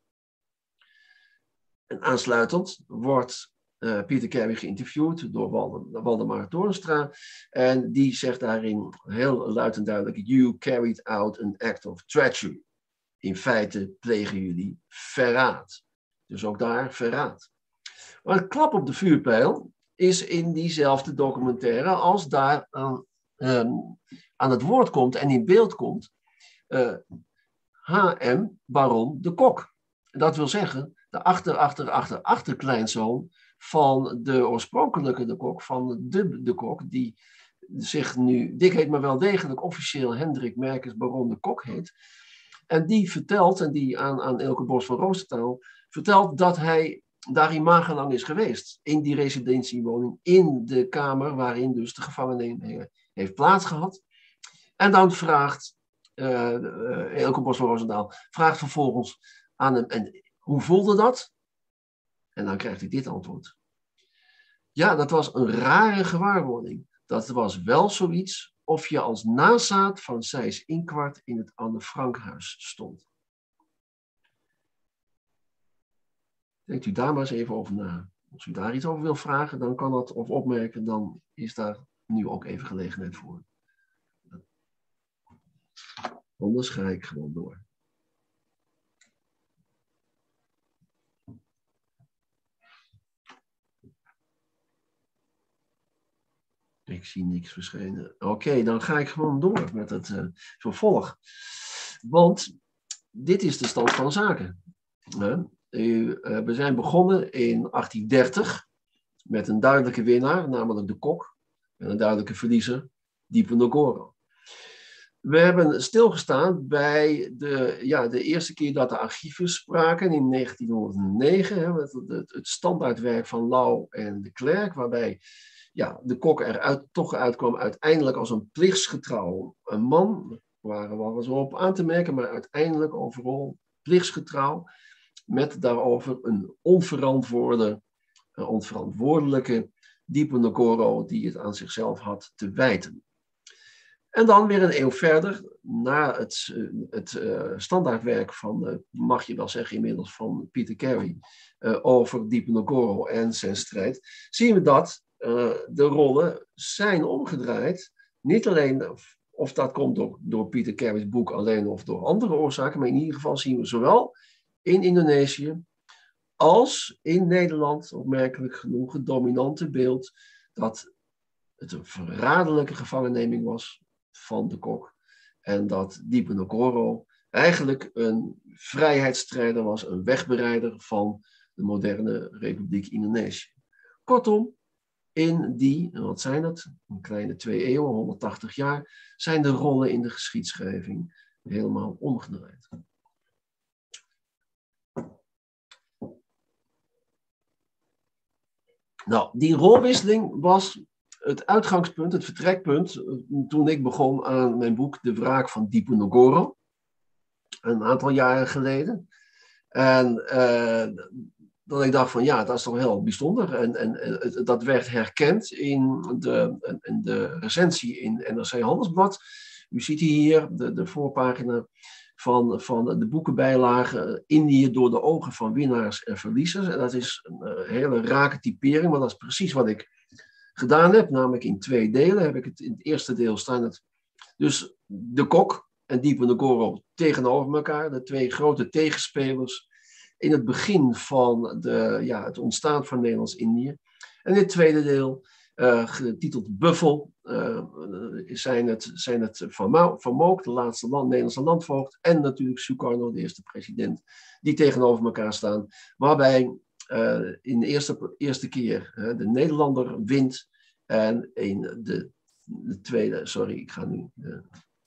En aansluitend wordt uh, Peter Carey geïnterviewd door Waldemar, Waldemar Toornstra. En die zegt daarin heel luid en duidelijk: You carried out an act of treachery. In feite plegen jullie verraad. Dus ook daar verraad. Maar het klap op de vuurpijl is in diezelfde documentaire als daar aan, um, aan het woord komt en in beeld komt uh, H M Baron de Cock. Dat wil zeggen de achter, achter, achter, achterkleinzoon van de oorspronkelijke de Cock, van de de Cock, die zich nu, Dick heet maar wel degelijk officieel Hendrik Merkers Baron de Cock heet. En die vertelt, en die aan, aan Eelco Bos van Rosenthal vertelt dat hij daarin magenlang is geweest. In die residentiewoning, in de kamer waarin dus de gevangenneming heeft plaatsgehad. En dan vraagt uh, uh, Eelco Bos van Rosenthal, vraagt vervolgens aan hem, en hoe voelde dat? En dan krijgt hij dit antwoord. Ja, dat was een rare gewaarwording. Dat was wel zoiets of je als nazaat van Seyss-Inquart in het Anne Frankhuis stond. Denkt u daar maar eens even over na. Als u daar iets over wil vragen, dan kan dat, of opmerken, dan is daar nu ook even gelegenheid voor. Anders ga ik gewoon door. Ik zie niks verschijnen. Oké, okay, dan ga ik gewoon door met het uh, vervolg. Want dit is de stand van zaken. Uh, uh, we zijn begonnen in achttien dertig met een duidelijke winnaar, namelijk de Cock. En een duidelijke verliezer, Diponegoro. We hebben stilgestaan bij de, ja, de eerste keer dat de archieven spraken in negentienhonderdnegen. Hè, het, het, het standaardwerk van Lau en de Klerk, waarbij ja, de Cock eruit toch uitkwam uiteindelijk als een plichtsgetrouw een man. Er waren wel eens op aan te merken, maar uiteindelijk overal plichtsgetrouw. Met daarover een onverantwoorde, een onverantwoordelijke Diponegoro die het aan zichzelf had te wijten. En dan weer een eeuw verder, na het, het uh, standaardwerk van, uh, mag je wel zeggen inmiddels, van Peter Carey uh, over Diponegoro en zijn strijd, zien we dat uh, de rollen zijn omgedraaid. Niet alleen, of, of dat komt door, door Peter Carey's boek alleen of door andere oorzaken, maar in ieder geval zien we zowel in Indonesië als in Nederland, opmerkelijk genoeg, het dominante beeld dat het een verraderlijke gevangenneming was van de Cock. En dat Diponegoro eigenlijk een vrijheidsstrijder was, een wegbereider van de moderne Republiek Indonesië. Kortom, in die, wat zijn het, een kleine twee eeuwen, honderdtachtig jaar, zijn de rollen in de geschiedschrijving helemaal omgedraaid. Nou, die rolwisseling was het uitgangspunt, het vertrekpunt, toen ik begon aan mijn boek De Wraak van Diponegoro, een aantal jaren geleden. En uh, dat ik dacht van ja, dat is toch heel bijzonder. En, en, en dat werd herkend in de, in de recensie in N R C Handelsblad. U ziet hier de, de voorpagina van, van de boekenbijlage Indië door de ogen van winnaars en verliezers. En dat is een hele rake typering, maar dat is precies wat ik gedaan heb. Namelijk in twee delen heb ik het in het eerste deel staan. Het, dus de Kok en Diponegoro tegenover elkaar. De twee grote tegenspelers in het begin van de, ja, het ontstaan van Nederlands-Indië. En in het tweede deel, uh, getiteld Buffel, uh, zijn het, zijn het Van, van Mook, de laatste land, Nederlandse landvoogd, en natuurlijk Sukarno, de eerste president, die tegenover elkaar staan. Waarbij uh, in de eerste, eerste keer uh, de Nederlander wint en in de, de tweede, sorry, ik ga nu, uh,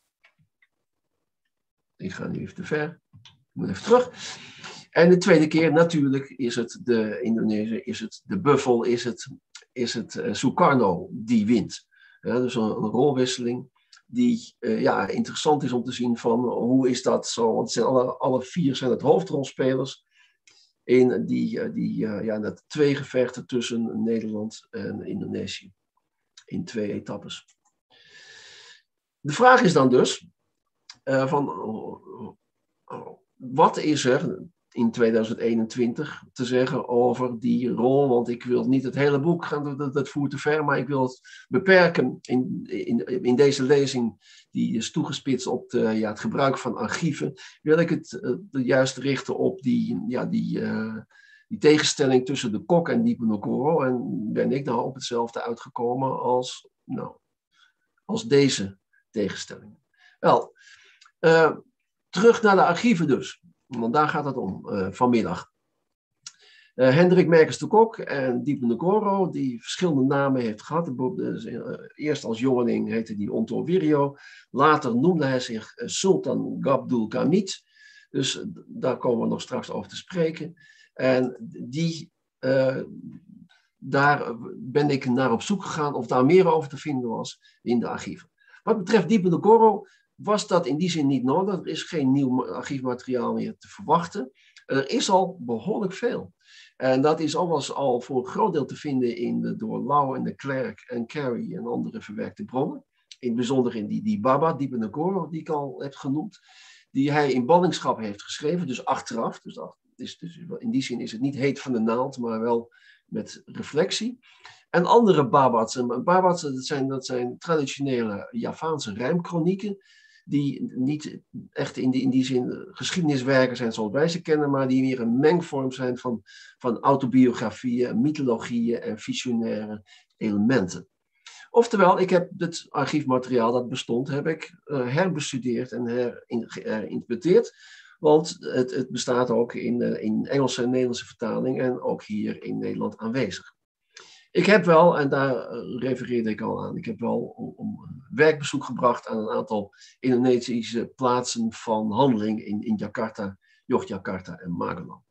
ik ga nu even te ver, ik moet even terug. En de tweede keer natuurlijk is het de Indonesië, is het de Buffel, is het, is het uh, Sukarno die wint. Ja, dus een, een rolwisseling die uh, ja, interessant is om te zien van hoe is dat zo. Want het zijn alle, alle vier zijn het hoofdrolspelers in die, uh, die uh, ja, dat twee gevechten tussen Nederland en Indonesië. In twee etappes. De vraag is dan dus uh, van uh, uh, wat is er in tweeduizend eenentwintig te zeggen over die rol, want ik wil niet het hele boek gaan, dat, dat voert te ver, maar ik wil het beperken in, in, in deze lezing, die is toegespitst op de, ja, het gebruik van archieven, wil ik het uh, juist richten op die, ja, die, uh, die tegenstelling tussen de Kok en Diponegoro, en ben ik nou op hetzelfde uitgekomen als, nou, als deze tegenstelling. Wel, uh, terug naar de archieven dus. Want daar gaat het om uh, vanmiddag. Uh, Hendrik Merkens de Kok en Diponegoro, die verschillende namen heeft gehad. Uh, eerst als jongeling heette hij Onto Wirio. Later noemde hij zich uh, Sultan Gabdul Hamid. Dus uh, daar komen we nog straks over te spreken. En die, uh, daar ben ik naar op zoek gegaan of daar meer over te vinden was in de archieven. Wat betreft Diponegoro was dat in die zin niet nodig. Er is geen nieuw archiefmateriaal meer te verwachten. Er is al behoorlijk veel. En dat is alvast al voor een groot deel te vinden in de door Lau en de Klerk en Carey en andere verwerkte bronnen. In het bijzonder in die, die Baba, Diponegoro, die ik al heb genoemd. Die hij in ballingschap heeft geschreven, dus achteraf. Dus, dat is, dus in die zin is het niet heet van de naald, maar wel met reflectie. En andere babats. En babats, dat zijn, dat zijn traditionele Javaanse rijmkronieken, die niet echt in die, in die zin geschiedeniswerken zijn zoals wij ze kennen, maar die weer een mengvorm zijn van, van autobiografieën, mythologieën en visionaire elementen. Oftewel, ik heb het archiefmateriaal dat bestond, heb ik uh, herbestudeerd en herinterpreteerd, want het, het bestaat ook in, uh, in Engelse en Nederlandse vertaling en ook hier in Nederland aanwezig. Ik heb wel, en daar refereerde ik al aan, ik heb wel om, om werkbezoek gebracht aan een aantal Indonesische plaatsen van handeling in, in Jakarta, Yogyakarta en Magelang.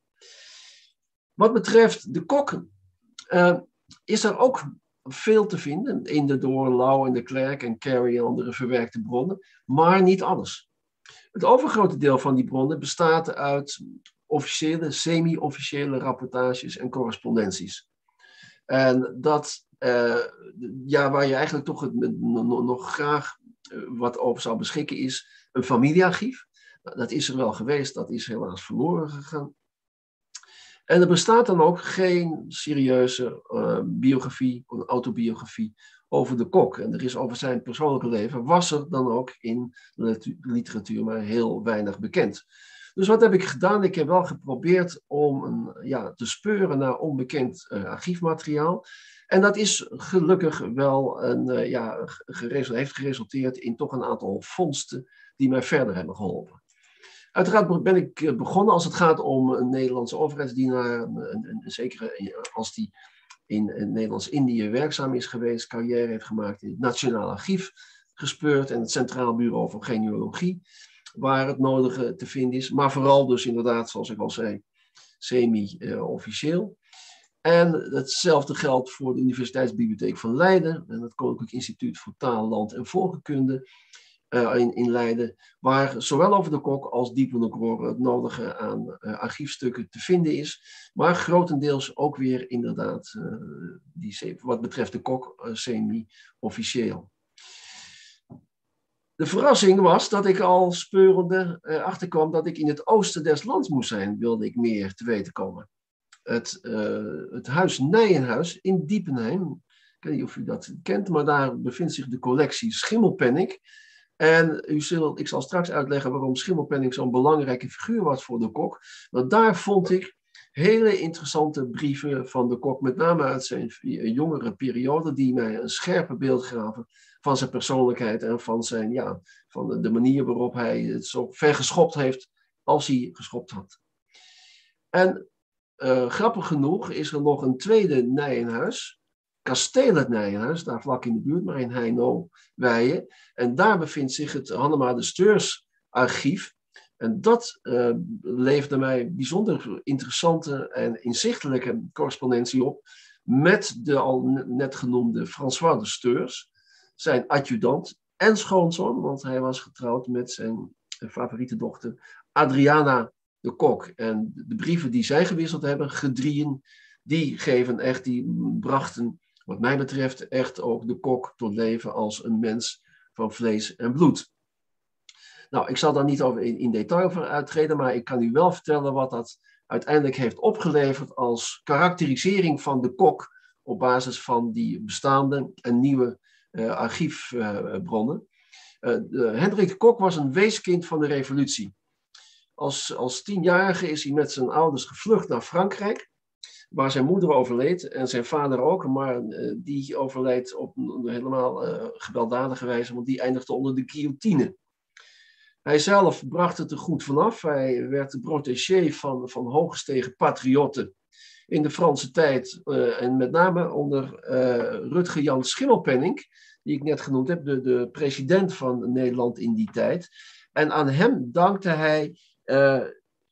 Wat betreft de Kokken, uh, is er ook veel te vinden in de door Lau en de Klerk en Carey en andere verwerkte bronnen, maar niet alles. Het overgrote deel van die bronnen bestaat uit officiële, semi-officiële rapportages en correspondenties. En dat, uh, ja, waar je eigenlijk toch het, nog, nog graag uh, wat over zou beschikken is een familiearchief. Nou, dat is er wel geweest, dat is helaas verloren gegaan. En er bestaat dan ook geen serieuze uh, biografie, een autobiografie over de Kok. En er is over zijn persoonlijke leven, was er dan ook in de literatuur maar heel weinig bekend. Dus wat heb ik gedaan? Ik heb wel geprobeerd om een, ja, te speuren naar onbekend uh, archiefmateriaal. En dat is gelukkig wel een, uh, ja, geresul- heeft geresulteerd in toch een aantal vondsten die mij verder hebben geholpen. Uiteraard ben ik begonnen als het gaat om een Nederlandse overheidsdienaar, een, een, een zekere, als die in, in Nederlands-Indië werkzaam is geweest, carrière heeft gemaakt in het Nationaal Archief gespeurd en het Centraal Bureau voor Genealogie, waar het nodige te vinden is. Maar vooral dus inderdaad, zoals ik al zei, semi-officieel. En hetzelfde geldt voor de Universiteitsbibliotheek van Leiden en het Koninklijk Instituut voor Taal, Land en Volkenkunde uh, in, in Leiden, waar zowel over de Kok als Diep in de Goor het nodige aan uh, archiefstukken te vinden is, maar grotendeels ook weer inderdaad, uh, die, wat betreft de Kok, uh, semi-officieel. De verrassing was dat ik al speurende uh, achterkwam dat ik in het oosten des lands moest zijn, wilde ik meer te weten komen. Het, uh, het huis Nijenhuis in Diepenheim, ik weet niet of u dat kent, maar daar bevindt zich de collectie Schimmelpenninck. En u zult, ik zal straks uitleggen waarom Schimmelpenninck zo'n belangrijke figuur was voor de Kok. Want daar vond ik hele interessante brieven van de Kok, met name uit zijn jongere periode, die mij een scherpe beeld gaven van zijn persoonlijkheid en van, zijn, ja, van de manier waarop hij het zo ver geschopt heeft als hij geschopt had. En uh, grappig genoeg is er nog een tweede Nijenhuis, Kasteel het Nijenhuis, daar vlak in de buurt, maar in Heino-Weijen. En daar bevindt zich het Hannema de Steurs archief. En dat uh, leverde mij bijzonder interessante en inzichtelijke correspondentie op met de al net genoemde François de Steurs, zijn adjudant en schoonzoon, want hij was getrouwd met zijn favoriete dochter Adriana de Kok. En de brieven die zij gewisseld hebben, gedrieën, die geven echt, die brachten wat mij betreft echt ook de Kok tot leven als een mens van vlees en bloed. Nou, ik zal daar niet over in, in detail over uittreden, maar ik kan u wel vertellen wat dat uiteindelijk heeft opgeleverd als karakterisering van de Kok op basis van die bestaande en nieuwe uh, archiefbronnen. Uh, uh, Hendrik de Kok was een weeskind van de revolutie. Als, als tienjarige is hij met zijn ouders gevlucht naar Frankrijk, waar zijn moeder overleed en zijn vader ook, maar uh, die overleed op een helemaal uh, gewelddadige wijze, want die eindigde onder de guillotine. Hij zelf bracht het er goed vanaf. Hij werd de protégé van, van hooggestegen patriotten in de Franse tijd. Uh, en met name onder uh, Rutger Jan Schimmelpenninck, die ik net genoemd heb, de, de president van Nederland in die tijd. En aan hem dankte hij, uh,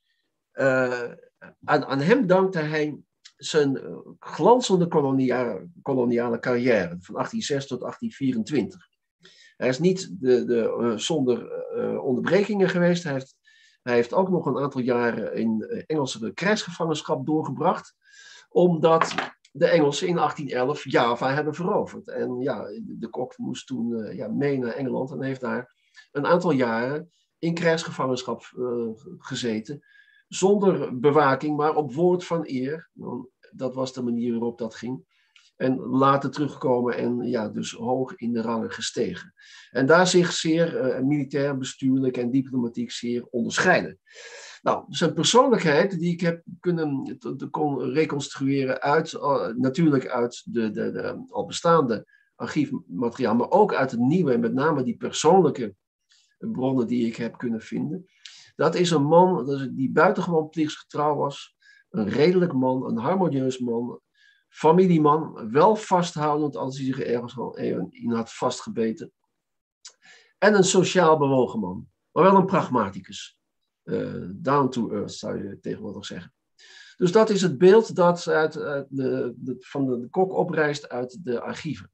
uh, aan, aan hem dankte hij zijn glanzende koloniale, koloniale carrière van achttienzestig tot achttien vierentwintig. Hij is niet de, de, uh, zonder uh, onderbrekingen geweest. Hij heeft, hij heeft ook nog een aantal jaren in Engelse krijgsgevangenschap doorgebracht, omdat de Engelsen in achttien elf Java hebben veroverd. En ja, de Kok moest toen uh, ja, mee naar Engeland en heeft daar een aantal jaren in krijgsgevangenschap uh, gezeten, zonder bewaking, maar op woord van eer. Dat was de manier waarop dat ging. En later teruggekomen en ja, dus hoog in de rangen gestegen. En daar zich zeer uh, militair, bestuurlijk en diplomatiek zeer onderscheiden. Nou, zijn persoonlijkheid die ik heb kunnen te, te kon reconstrueren uit, uh, natuurlijk uit de, de, de al bestaande archiefmateriaal, maar ook uit het nieuwe en met name die persoonlijke bronnen die ik heb kunnen vinden. Dat is een man die buitengewoon plichtsgetrouw was, een redelijk man, een harmonieus man, familieman, wel vasthoudend als hij zich ergens al in had vastgebeten. En een sociaal bewogen man, maar wel een pragmaticus. Uh, down to earth zou je tegenwoordig zeggen. Dus dat is het beeld dat uit, uit de, de, van de, de Kok oprijst uit de archieven.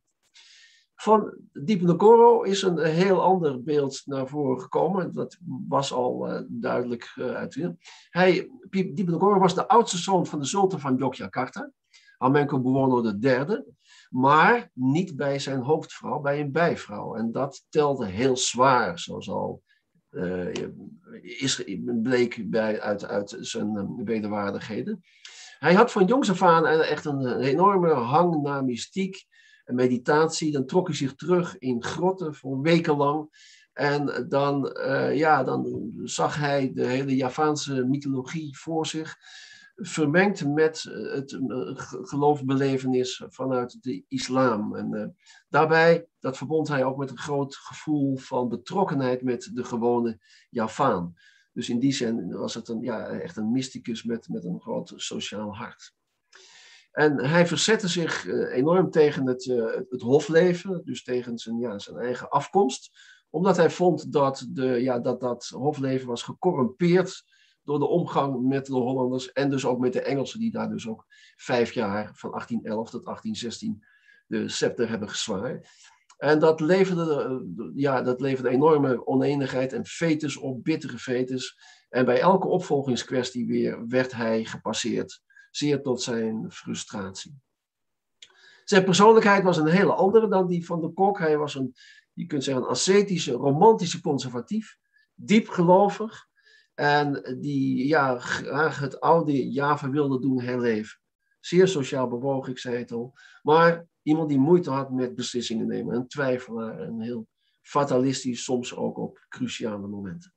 Van Diep in de Goor is een heel ander beeld naar voren gekomen. Dat was al uh, duidelijk uh, uit. Hij, Diep in de Goor was de oudste zoon van de sultan van Yogyakarta, Hamengkubuwono de derde, maar niet bij zijn hoofdvrouw, bij een bijvrouw. En dat telde heel zwaar, zoals al uh, is, bleek bij, uit, uit zijn uh, wederwaardigheden. Hij had van jongs af aan echt een, een enorme hang naar mystiek en meditatie. Dan trok hij zich terug in grotten voor wekenlang. En dan, uh, ja, dan zag hij de hele Javaanse mythologie voor zich, vermengd met het uh, geloofsbelevenis vanuit de islam. En uh, daarbij, dat verbond hij ook met een groot gevoel van betrokkenheid met de gewone Javaan. Dus in die zin was het een, ja, echt een mysticus met, met een groot sociaal hart. En hij verzette zich uh, enorm tegen het, uh, het hofleven, dus tegen zijn, ja, zijn eigen afkomst. Omdat hij vond dat, de, ja, dat dat hofleven was gecorrumpeerd door de omgang met de Hollanders en dus ook met de Engelsen, die daar dus ook vijf jaar van achttien elf tot achttien zestien de scepter hebben gezwaaid. En dat leverde, ja, dat leverde enorme oneenigheid en vetes op, bittere vetes. En bij elke opvolgingskwestie weer werd hij gepasseerd, zeer tot zijn frustratie. Zijn persoonlijkheid was een hele andere dan die van de Kok. Hij was een, je kunt zeggen, een ascetische, romantische conservatief, diep gelovig. En die ja, graag het oude Java wilde doen herleven. Zeer sociaal bewogen, ik zei het al. Maar iemand die moeite had met beslissingen nemen. Een twijfelaar en heel fatalistisch, soms ook op cruciale momenten.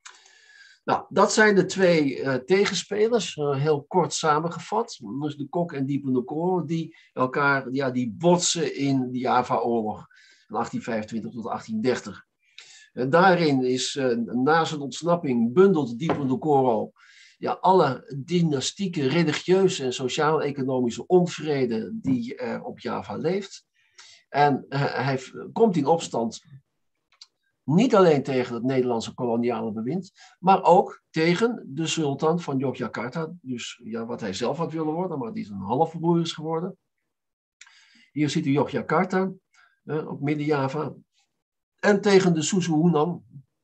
Nou, dat zijn de twee uh, tegenspelers, uh, heel kort samengevat. Dus de Kok en Diponokoro, die elkaar ja, die botsen in de Java-oorlog van achttien vijfentwintig tot achttien dertig. En daarin is, uh, na zijn ontsnapping, bundelt Diponokoro ja, alle dynastieke, religieuze en sociaal-economische onvrede die er op Java leeft. En uh, hij komt in opstand niet alleen tegen het Nederlandse koloniale bewind, maar ook tegen de sultan van Yogyakarta. Dus ja, wat hij zelf had willen worden, maar die is een halfbroer is geworden. Hier ziet u Yogyakarta, uh, op Midden-Java. En tegen de Susuhunan,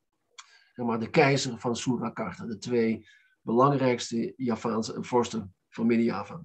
zeg maar de keizer van Surakarta, de twee belangrijkste Javaanse vorsten van Midden-Java.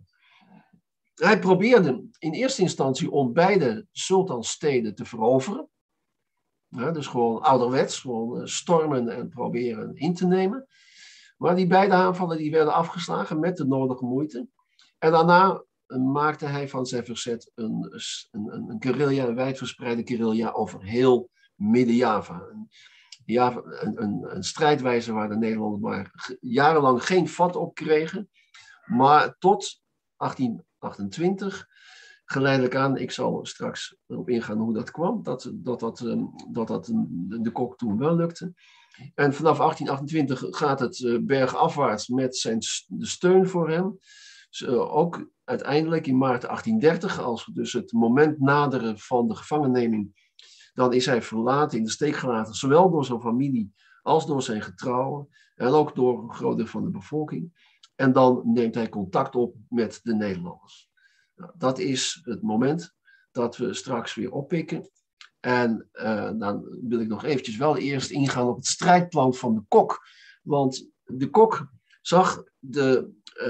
Hij probeerde in eerste instantie om beide sultansteden te veroveren. Ja, dus gewoon ouderwets, gewoon stormen en proberen in te nemen. Maar die beide aanvallen die werden afgeslagen met de nodige moeite. En daarna maakte hij van zijn verzet een, een, een guerrilla, een wijdverspreide guerrilla over heel Midden-Java. Een, Java, een, een, een strijdwijze waar de Nederlanders maar jarenlang geen vat op kregen. Maar tot achttien achtentwintig, geleidelijk aan, ik zal straks erop ingaan hoe dat kwam, dat dat, dat, dat, dat de Kok toen wel lukte. En vanaf achttien achtentwintig gaat het bergafwaarts met zijn, de steun voor hem. Dus, uh, ook uiteindelijk in maart achttien dertig, als we dus het moment naderen van de gevangenneming, dan is hij verlaten, in de steek gelaten, zowel door zijn familie als door zijn getrouwen en ook door een groot deel van de bevolking. En dan neemt hij contact op met de Nederlanders. Nou, dat is het moment dat we straks weer oppikken. En uh, dan wil ik nog eventjes wel eerst ingaan op het strijdplan van de Kok. Want de Kok zag de,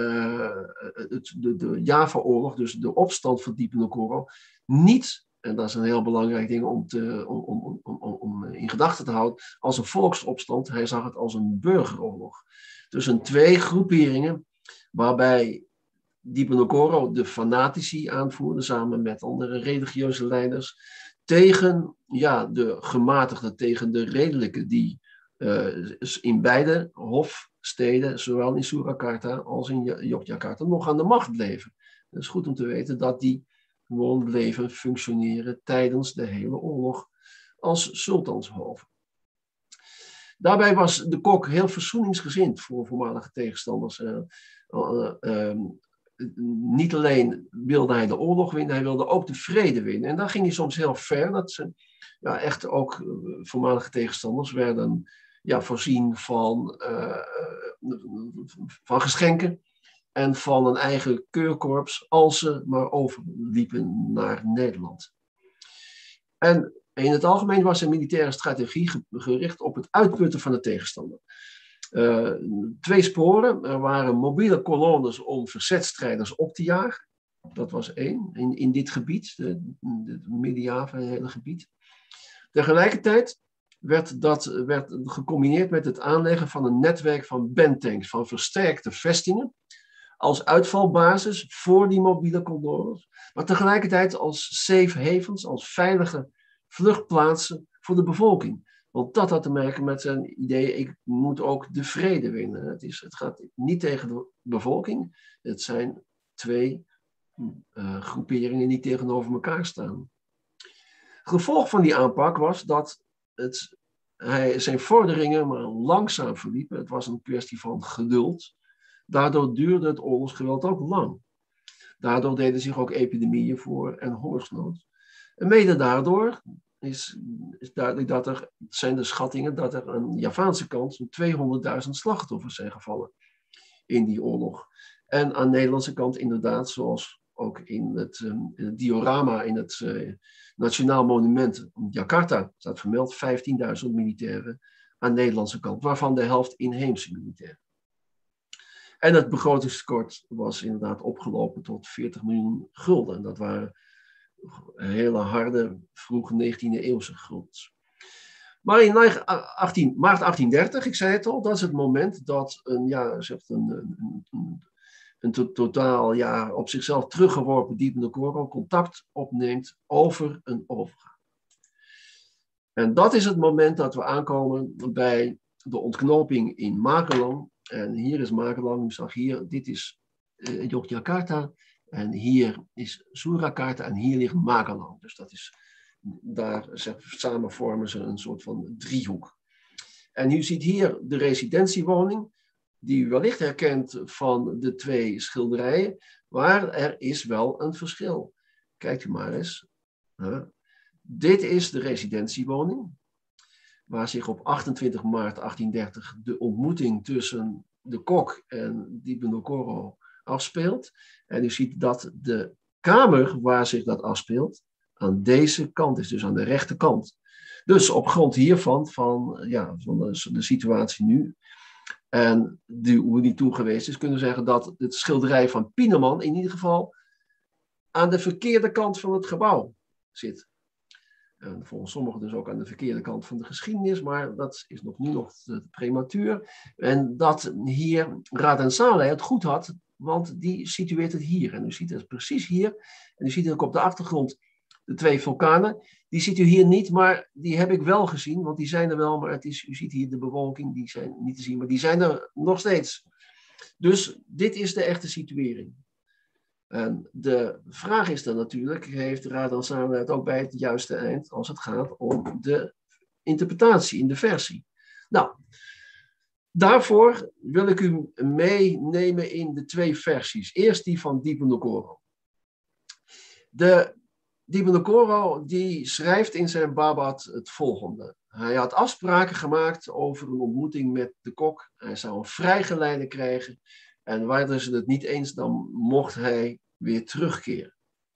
uh, het, de, de Java-oorlog, dus de opstand van Diponokoro, niet, en dat is een heel belangrijk ding om, te, om, om, om, om in gedachten te houden, als een volksopstand. Hij zag het als een burgeroorlog. Tussen twee groeperingen, waarbij Diponokoro de fanatici aanvoerde, samen met andere religieuze leiders, tegen ja, de gematigden, tegen de redelijke, die uh, in beide hofsteden, zowel in Surakarta als in Yogyakarta, nog aan de macht bleven. Het is goed om te weten dat die gewoon bleven functioneren tijdens de hele oorlog als sultanshoven. Daarbij was de Kok heel verzoeningsgezind voor voormalige tegenstanders. Uh, uh, uh, niet alleen wilde hij de oorlog winnen, hij wilde ook de vrede winnen. En daar ging hij soms heel ver. Dat ze ja, echt ook uh, voormalige tegenstanders werden ja, voorzien van, uh, van geschenken en van een eigen keurkorps als ze maar overliepen naar Nederland. En in het algemeen was zijn militaire strategie gericht op het uitputten van de tegenstander. Uh, twee sporen. Er waren mobiele kolonnes om verzetstrijders op te jagen. Dat was één, in, in dit gebied, de, de Midden-Java, het hele gebied. Tegelijkertijd werd dat werd gecombineerd met het aanleggen van een netwerk van bandtanks, van versterkte vestingen, als uitvalbasis voor die mobiele kolonnes, maar tegelijkertijd als safe havens, als veilige vluchtplaatsen voor de bevolking. Want dat had te maken met zijn idee, ik moet ook de vrede winnen. Het, is, het gaat niet tegen de bevolking. Het zijn twee uh, groeperingen die tegenover elkaar staan. Het gevolg van die aanpak was dat het, hij, zijn vorderingen maar langzaam verliepen. Het was een kwestie van geduld. Daardoor duurde het oorlogsgeweld ook lang. Daardoor deden zich ook epidemieën voor en hongersnood. En mede daardoor is, is duidelijk dat er, zijn de schattingen dat er aan de Javaanse kant zo'n tweehonderdduizend slachtoffers zijn gevallen in die oorlog. En aan de Nederlandse kant inderdaad, zoals ook in het, um, in het diorama in het uh, Nationaal Monument Jakarta staat vermeld, vijftienduizend militairen aan de Nederlandse kant, waarvan de helft inheemse militairen. En het begrotingstekort was inderdaad opgelopen tot veertig miljoen gulden. Dat waren hele harde, vroege negentiende eeuwse guldens. Maar in achttien, maart achttiendertig, ik zei het al, dat is het moment dat een, ja, zegt een, een, een, een to totaal ja, op zichzelf teruggeworpen Diponegoro contact opneemt over een overgang. En dat is het moment dat we aankomen bij de ontknoping in Magelang. En hier is Magelang, u zag hier, dit is uh, Yogyakarta. En hier is Surakarta en hier ligt Magelang. Dus dat is, daar zeg, samen vormen ze een soort van driehoek. En u ziet hier de residentiewoning, die u wellicht herkent van de twee schilderijen. Maar er is wel een verschil. Kijkt u maar eens. Uh, dit is de residentiewoning, waar zich op achtentwintig maart achttiendertig de ontmoeting tussen de kok en Diponegoro afspeelt. En u ziet dat de kamer waar zich dat afspeelt aan deze kant is, dus aan de rechterkant. Dus op grond hiervan, van, ja, van de, de situatie nu, en die, hoe die toen geweest is, kunnen we zeggen dat het schilderij van Pieneman in ieder geval aan de verkeerde kant van het gebouw zit. En volgens sommigen dus ook aan de verkeerde kant van de geschiedenis, maar dat is nog nu nog te prematuur. En dat hier Raden Saleh het goed had, want die situeert het hier. En u ziet het precies hier. En u ziet ook op de achtergrond de twee vulkanen. Die ziet u hier niet, maar die heb ik wel gezien, want die zijn er wel. Maar het is, u ziet hier de bewolking, die zijn niet te zien, maar die zijn er nog steeds. Dus dit is de echte situering. En de vraag is dan natuurlijk, heeft Raden Saleh het ook bij het juiste eind als het gaat om de interpretatie in de versie? Nou, daarvoor wil ik u meenemen in de twee versies. Eerst die van Diponegoro. De Diponegoro die schrijft in zijn Babad het volgende. Hij had afspraken gemaakt over een ontmoeting met de kok. Hij zou een vrijgeleide krijgen. En waren ze het niet eens, dan mocht hij weer terugkeren.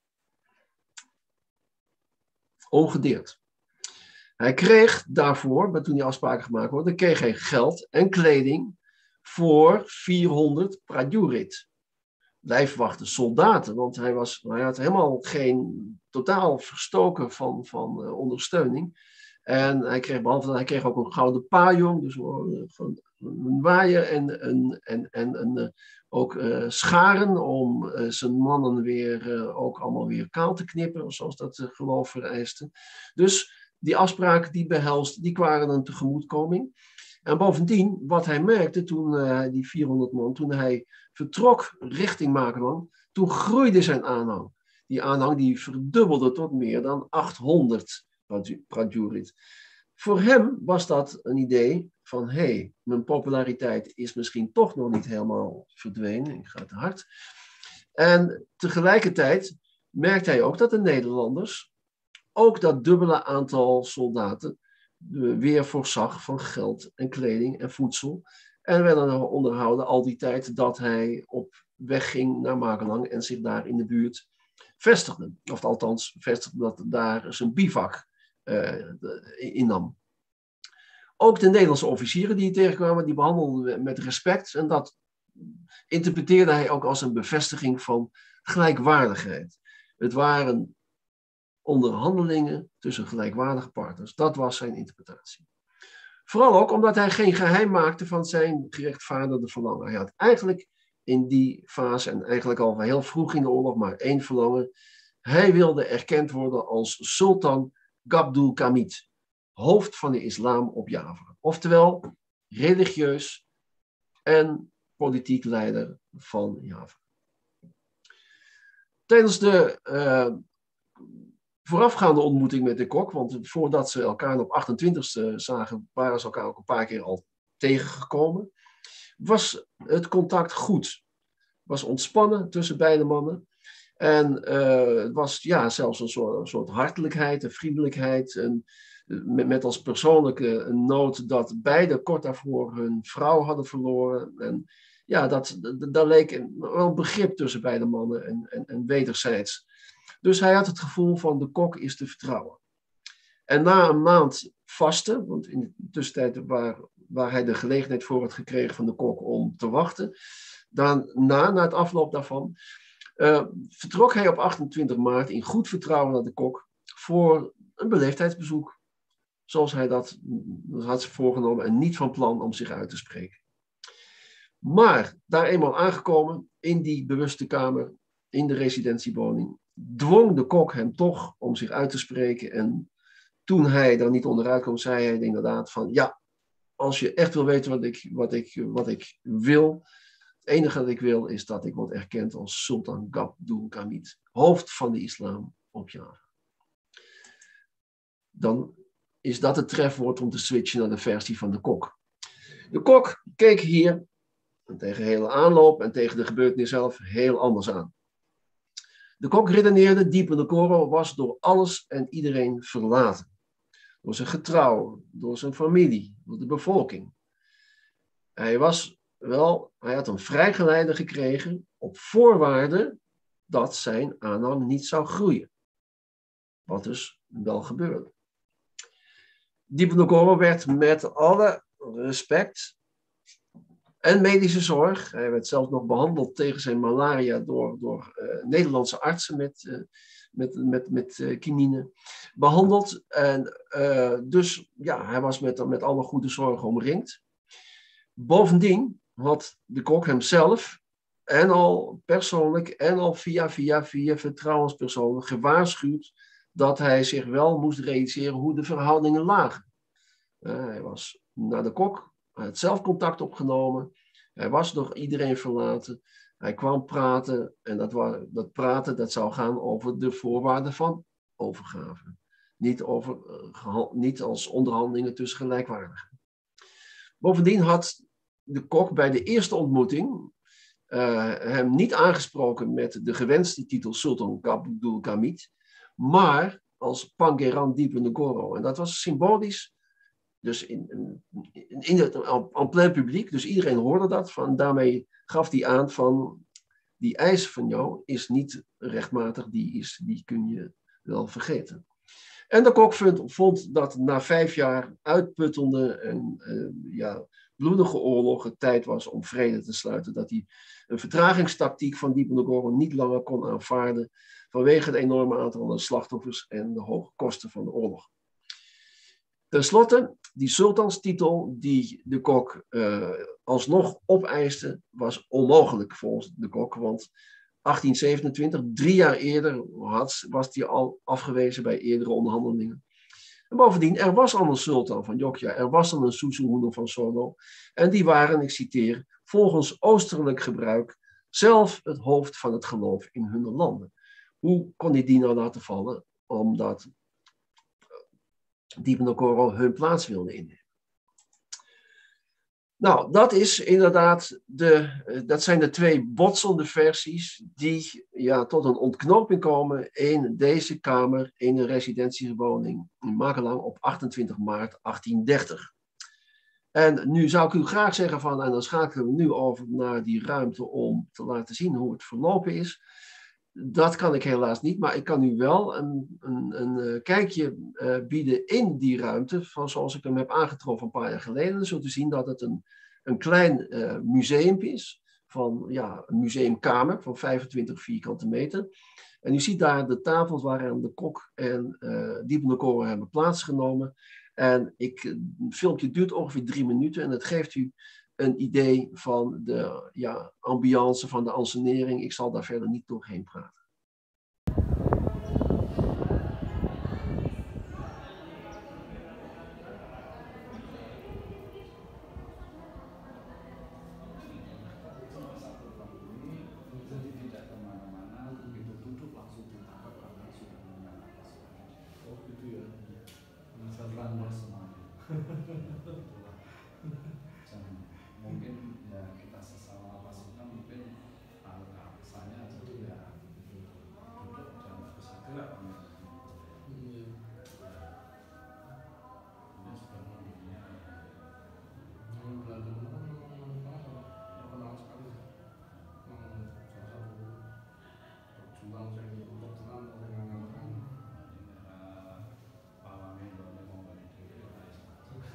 Ongedeerd. Hij kreeg daarvoor, toen die afspraken gemaakt worden, kreeg hij geld en kleding voor vierhonderd prajurit. Lijfwachten, soldaten, want hij, was, hij had helemaal geen, totaal verstoken van, van uh, ondersteuning. En hij kreeg, behalve dat, hij kreeg ook een gouden pajong, dus uh, een waaier en, en, en, en, en uh, ook uh, scharen om uh, zijn mannen weer uh, ook allemaal weer kaal te knippen, zoals dat uh, geloof vereiste. Dus die afspraken die behelst, die waren een tegemoetkoming. En bovendien, wat hij merkte toen uh, die vierhonderd man, toen hij vertrok richting Magelang, toen groeide zijn aanhang. Die aanhang die verdubbelde tot meer dan achthonderd prajurit. Voor hem was dat een idee van, hé, hey, mijn populariteit is misschien toch nog niet helemaal verdwenen, ik ga te hard. En tegelijkertijd merkte hij ook dat de Nederlanders ook dat dubbele aantal soldaten weer voorzag van geld en kleding en voedsel. En werden onderhouden al die tijd dat hij op weg ging naar Magelang en zich daar in de buurt vestigde. Of althans vestigde dat daar zijn bivak uh, innam. Ook de Nederlandse officieren die hij tegenkwamen, die behandelden met respect. En dat interpreteerde hij ook als een bevestiging van gelijkwaardigheid. Het waren onderhandelingen tussen gelijkwaardige partners. Dat was zijn interpretatie. Vooral ook omdat hij geen geheim maakte van zijn gerechtvaardigde verlangen. Hij had eigenlijk in die fase, en eigenlijk al heel vroeg in de oorlog, maar één verlangen. Hij wilde erkend worden als Sultan Gabdul Hamid, hoofd van de islam op Java. Oftewel, religieus en politiek leider van Java. Tijdens de uh, voorafgaande ontmoeting met de kok, want voordat ze elkaar op achtentwintigste zagen, waren ze elkaar ook een paar keer al tegengekomen, was het contact goed. Was ontspannen tussen beide mannen. En uh, het was ja, zelfs een soort, een soort hartelijkheid, een vriendelijkheid. En, met, met als persoonlijke noot dat beide kort daarvoor hun vrouw hadden verloren. En ja, dat, daar leek een, wel een begrip tussen beide mannen en, en, en wederzijds. Dus hij had het gevoel van de kok is te vertrouwen. En na een maand vasten, want in de tussentijd waar, waar hij de gelegenheid voor had gekregen van de kok om te wachten, daarna, na het afloop daarvan, uh, vertrok hij op achtentwintig maart in goed vertrouwen naar de kok voor een beleefdheidsbezoek. Zoals hij dat had voorgenomen en niet van plan om zich uit te spreken. Maar daar eenmaal aangekomen in die bewuste kamer, in de residentiewoning, dwong de kok hem toch om zich uit te spreken. En toen hij daar niet onderuit kwam, zei hij inderdaad van ja, als je echt wil weten wat ik, wat ik, wat ik wil, het enige dat ik wil is dat ik word erkend als Sultan Abdul Hamid, hoofd van de islam op Java. Dan is dat het trefwoord om te switchen naar de versie van de kok. De kok keek hier tegen de hele aanloop en tegen de gebeurtenis zelf heel anders aan. De kok redeneerde, Diponegoro was door alles en iedereen verlaten. Door zijn getrouw, door zijn familie, door de bevolking. Hij was wel, hij had een vrijgeleide gekregen op voorwaarde dat zijn aanhang niet zou groeien. Wat dus wel gebeurde. Diponegoro werd met alle respect en medische zorg, hij werd zelfs nog behandeld tegen zijn malaria door, door uh, Nederlandse artsen met, uh, met, met, met uh, kinine, behandeld. En uh, dus ja, hij was met, met alle goede zorgen omringd. Bovendien had de kok hemzelf en al persoonlijk en al via, via, via vertrouwenspersonen gewaarschuwd dat hij zich wel moest realiseren hoe de verhoudingen lagen. Uh, hij was naar de kok, hij had zelf contact opgenomen, hij was door iedereen verlaten, hij kwam praten en dat, was, dat praten dat zou gaan over de voorwaarden van overgave. Niet, over, uh, niet als onderhandelingen tussen gelijkwaardigen. Bovendien had de kok bij de eerste ontmoeting uh, hem niet aangesproken met de gewenste titel Sultan Abdul Hamid, maar als Pangeran Diponegoro. En dat was symbolisch. Dus in, in, in het en plein publiek, dus iedereen hoorde dat. Van, daarmee gaf hij aan van, die eis van jou is niet rechtmatig, die, is, die kun je wel vergeten. En de kok vond, vond dat na vijf jaar uitputtende en uh, ja, bloedige oorlog het tijd was om vrede te sluiten. Dat hij een vertragingstactiek van Diponegoro niet langer kon aanvaarden vanwege het enorme aantal slachtoffers en de hoge kosten van de oorlog. Ten slotte, die sultanstitel die de kok uh, alsnog opeiste, was onmogelijk volgens de kok. Want achttien zevenentwintig, drie jaar eerder, had, was die al afgewezen bij eerdere onderhandelingen. En bovendien, er was al een sultan van Jogja, er was al een Susuhuno van Solo. En die waren, ik citeer, volgens oosterlijk gebruik zelf het hoofd van het geloof in hun landen. Hoe kon hij die nou laten vallen? Omdat Diponegoro hun plaats wilde innemen. Nou, dat is inderdaad de, dat zijn de twee botsende versies die ja, tot een ontknoping komen in deze kamer in een residentiewoning in Magelang op achtentwintig maart achttiendertig. En nu zou ik u graag zeggen van, en dan schakelen we nu over naar die ruimte om te laten zien hoe het verlopen is. Dat kan ik helaas niet, maar ik kan u wel een, een, een kijkje uh, bieden in die ruimte, van zoals ik hem heb aangetroffen een paar jaar geleden. Dan zult u zien dat het een, een klein uh, museum is, van ja, een museumkamer van vijfentwintig vierkante meter. En u ziet daar de tafels waaraan de kok en uh, Diponegoro hebben plaatsgenomen. En ik, het filmpje duurt ongeveer drie minuten en het geeft u een idee van de ja, ambiance, van de ansenering. Ik zal daar verder niet doorheen praten. Mungkin ya kita sesama pasukan mungkin kesannya jadi ya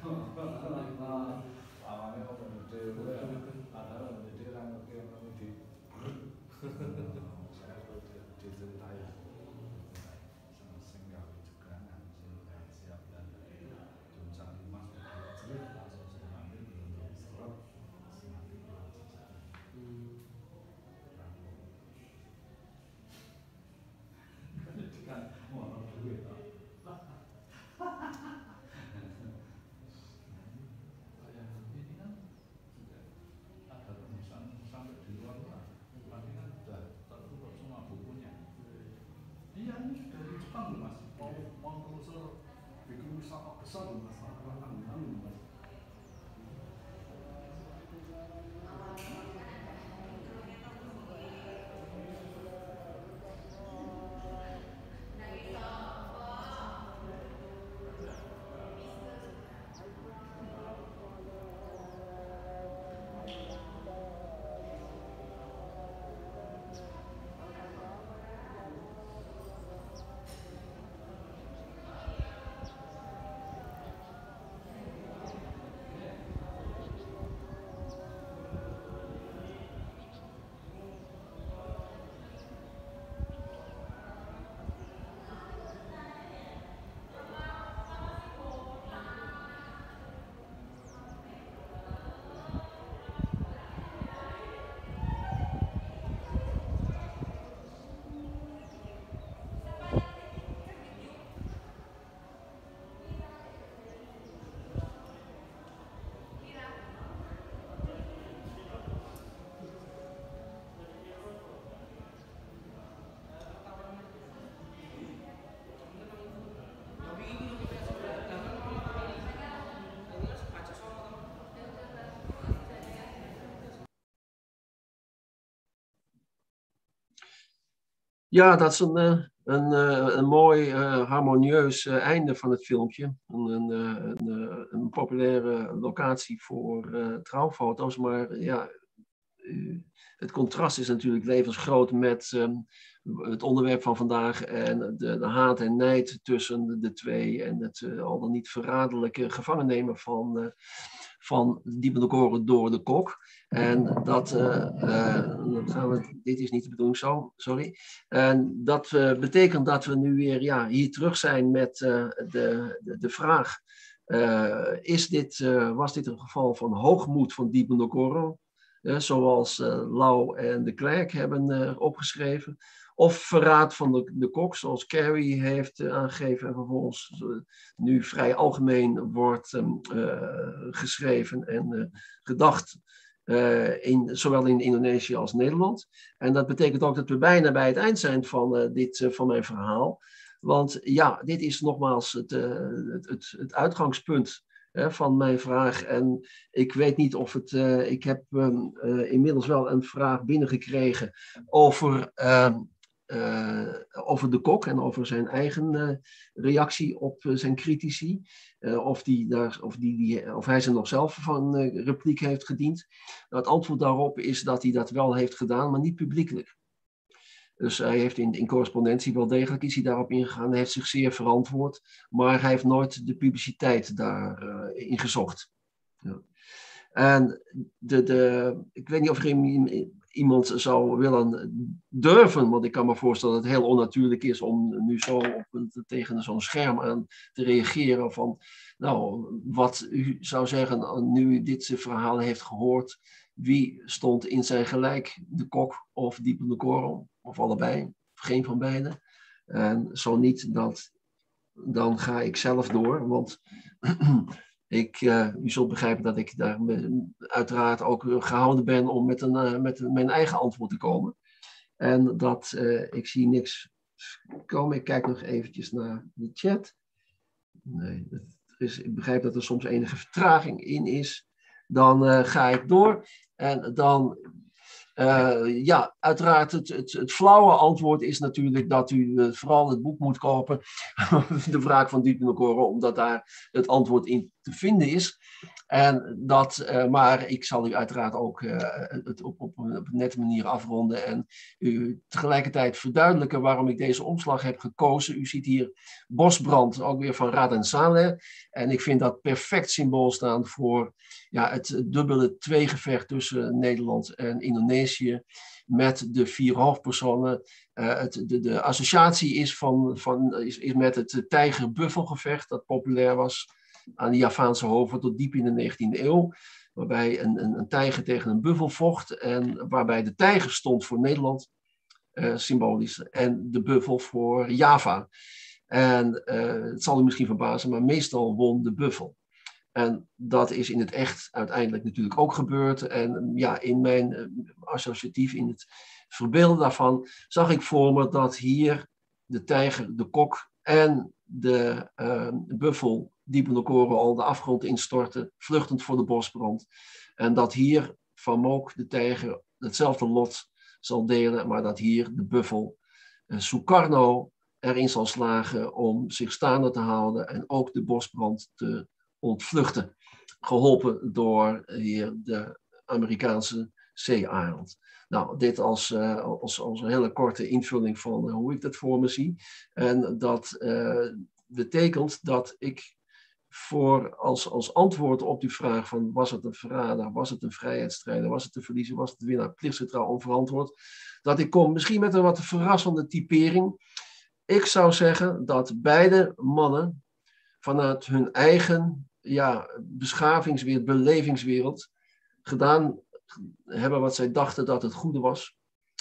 Ja, dat is een, uh, een, uh, een mooi uh, harmonieus uh, einde van het filmpje. Een, een, uh, een, uh, een populaire locatie voor uh, trouwfoto's. Maar ja, uh, het contrast is natuurlijk levensgroot met um, het onderwerp van vandaag en de, de haat en nijd tussen de, de twee. En het uh, al dan niet verraderlijke gevangennemen van, uh, van Diependokoro door de kok. En dat, uh, uh, dan gaan we, dit is niet de bedoeling zo, sorry. En dat uh, betekent dat we nu weer ja, hier terug zijn met uh, de, de, de vraag. Uh, is dit, uh, was dit een geval van hoogmoed van Diependokoro? Uh, zoals uh, Lau en de Klerk hebben uh, opgeschreven. Of verraad van de, de kok, zoals Carrie heeft uh, aangegeven en vervolgens uh, nu vrij algemeen wordt um, uh, geschreven en uh, gedacht. Uh, in, zowel in Indonesië als Nederland. En dat betekent ook dat we bijna bij het eind zijn van, uh, dit, uh, van mijn verhaal. Want ja, dit is nogmaals het, uh, het, het, het uitgangspunt uh, van mijn vraag. En ik weet niet of het... Uh, ik heb um, uh, inmiddels wel een vraag binnengekregen over... Uh, Uh, over de kok en over zijn eigen uh, reactie op uh, zijn critici. Uh, of, die daar, of, die, die, of hij ze nog zelf van uh, repliek heeft gediend. Nou, het antwoord daarop is dat hij dat wel heeft gedaan, maar niet publiekelijk. Dus hij heeft in, in correspondentie wel degelijk is hij daarop ingegaan. Hij heeft zich zeer verantwoord, maar hij heeft nooit de publiciteit daarin uh, gezocht. Ja. En de, de, ik weet niet of er iemand zou willen durven, want ik kan me voorstellen dat het heel onnatuurlijk is om nu zo op een, tegen zo'n scherm aan te reageren van, nou, wat u zou zeggen, nu u dit verhaal heeft gehoord, wie stond in zijn gelijk, de kok of Diependokoro, of allebei, of geen van beiden. En zo niet, dat, dan ga ik zelf door, want... Ik, uh, u zult begrijpen dat ik daar uiteraard ook gehouden ben om met, een, uh, met mijn eigen antwoord te komen. En dat, uh, ik zie niks komen. Ik kijk nog eventjes naar de chat. Nee, dat is, ik begrijp dat er soms enige vertraging in is. Dan uh, ga ik door. En dan, uh, ja, uiteraard het, het, het flauwe antwoord is natuurlijk dat u uh, vooral het boek moet kopen. De vraag van Diependokoro, omdat daar het antwoord in te vinden is. En dat, uh, maar ik zal u uiteraard ook uh, het op, op, een, op een nette manier afronden en u tegelijkertijd verduidelijken waarom ik deze omslag heb gekozen. U ziet hier bosbrand, ook weer van Raden Saleh. En ik vind dat perfect symbool staan voor ja, het dubbele tweegevecht tussen Nederland en Indonesië. Met de vier hoofdpersonen. Uh, het, de, de associatie is, van, van, is, is met het tijger-buffelgevecht dat populair was aan de Javaanse hoven tot diep in de negentiende eeuw. Waarbij een, een, een tijger tegen een buffel vocht. En waarbij de tijger stond voor Nederland, uh, symbolisch. En de buffel voor Java. En uh, het zal u misschien verbazen, maar meestal won de buffel. En dat is in het echt uiteindelijk natuurlijk ook gebeurd. En ja, in mijn uh, associatief, in het verbeelden daarvan, zag ik voor me dat hier de tijger, de kok en de uh, buffel diep in de koren al de afgrond instorten, vluchtend voor de bosbrand. En dat hier Van Mook, de tijger, hetzelfde lot zal delen, maar dat hier de buffel uh, Sukarno erin zal slagen om zich staande te houden en ook de bosbrand te ontvluchten. Geholpen door hier de Amerikaanse zeearend. Nou, dit als, uh, als, als een hele korte invulling van uh, hoe ik dat voor me zie. En dat uh, betekent dat ik voor als, als antwoord op die vraag van was het een verrader, was het een vrijheidsstrijder, was het een verliezer, was het een winnaar, plichtsgetrouw onverantwoord, dat ik kom misschien met een wat verrassende typering. Ik zou zeggen dat beide mannen vanuit hun eigen ja, beschavingswereld, belevingswereld gedaan hebben wat zij dachten dat het goede was.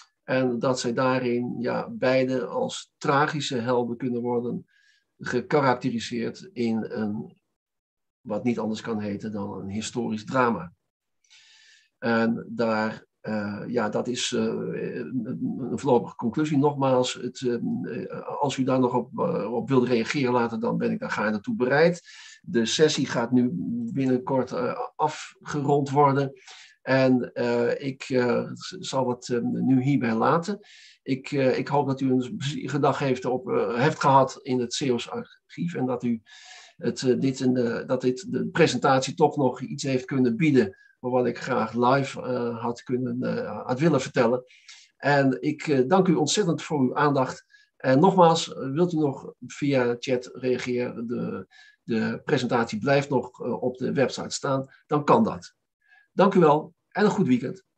En dat zij daarin ja, beide als tragische helden kunnen worden gekarakteriseerd in een, wat niet anders kan heten dan een historisch drama. En daar, uh, ja, dat is uh, een voorlopige conclusie. Nogmaals, het, uh, als u daar nog op, uh, op wilt reageren later, dan ben ik daar gaarne toe bereid. De sessie gaat nu binnenkort uh, afgerond worden. En uh, ik uh, zal het uh, nu hierbij laten. Ik, uh, ik hoop dat u een plezierige dag heeft, op, uh, heeft gehad in het C E O S-archief. En dat u het, uh, dit in de, dat dit de presentatie toch nog iets heeft kunnen bieden. Wat ik graag live uh, had, kunnen, uh, had willen vertellen. En ik uh, dank u ontzettend voor uw aandacht. En nogmaals, wilt u nog via chat reageren? De, de presentatie blijft nog uh, op de website staan. Dan kan dat. Dank u wel en een goed weekend.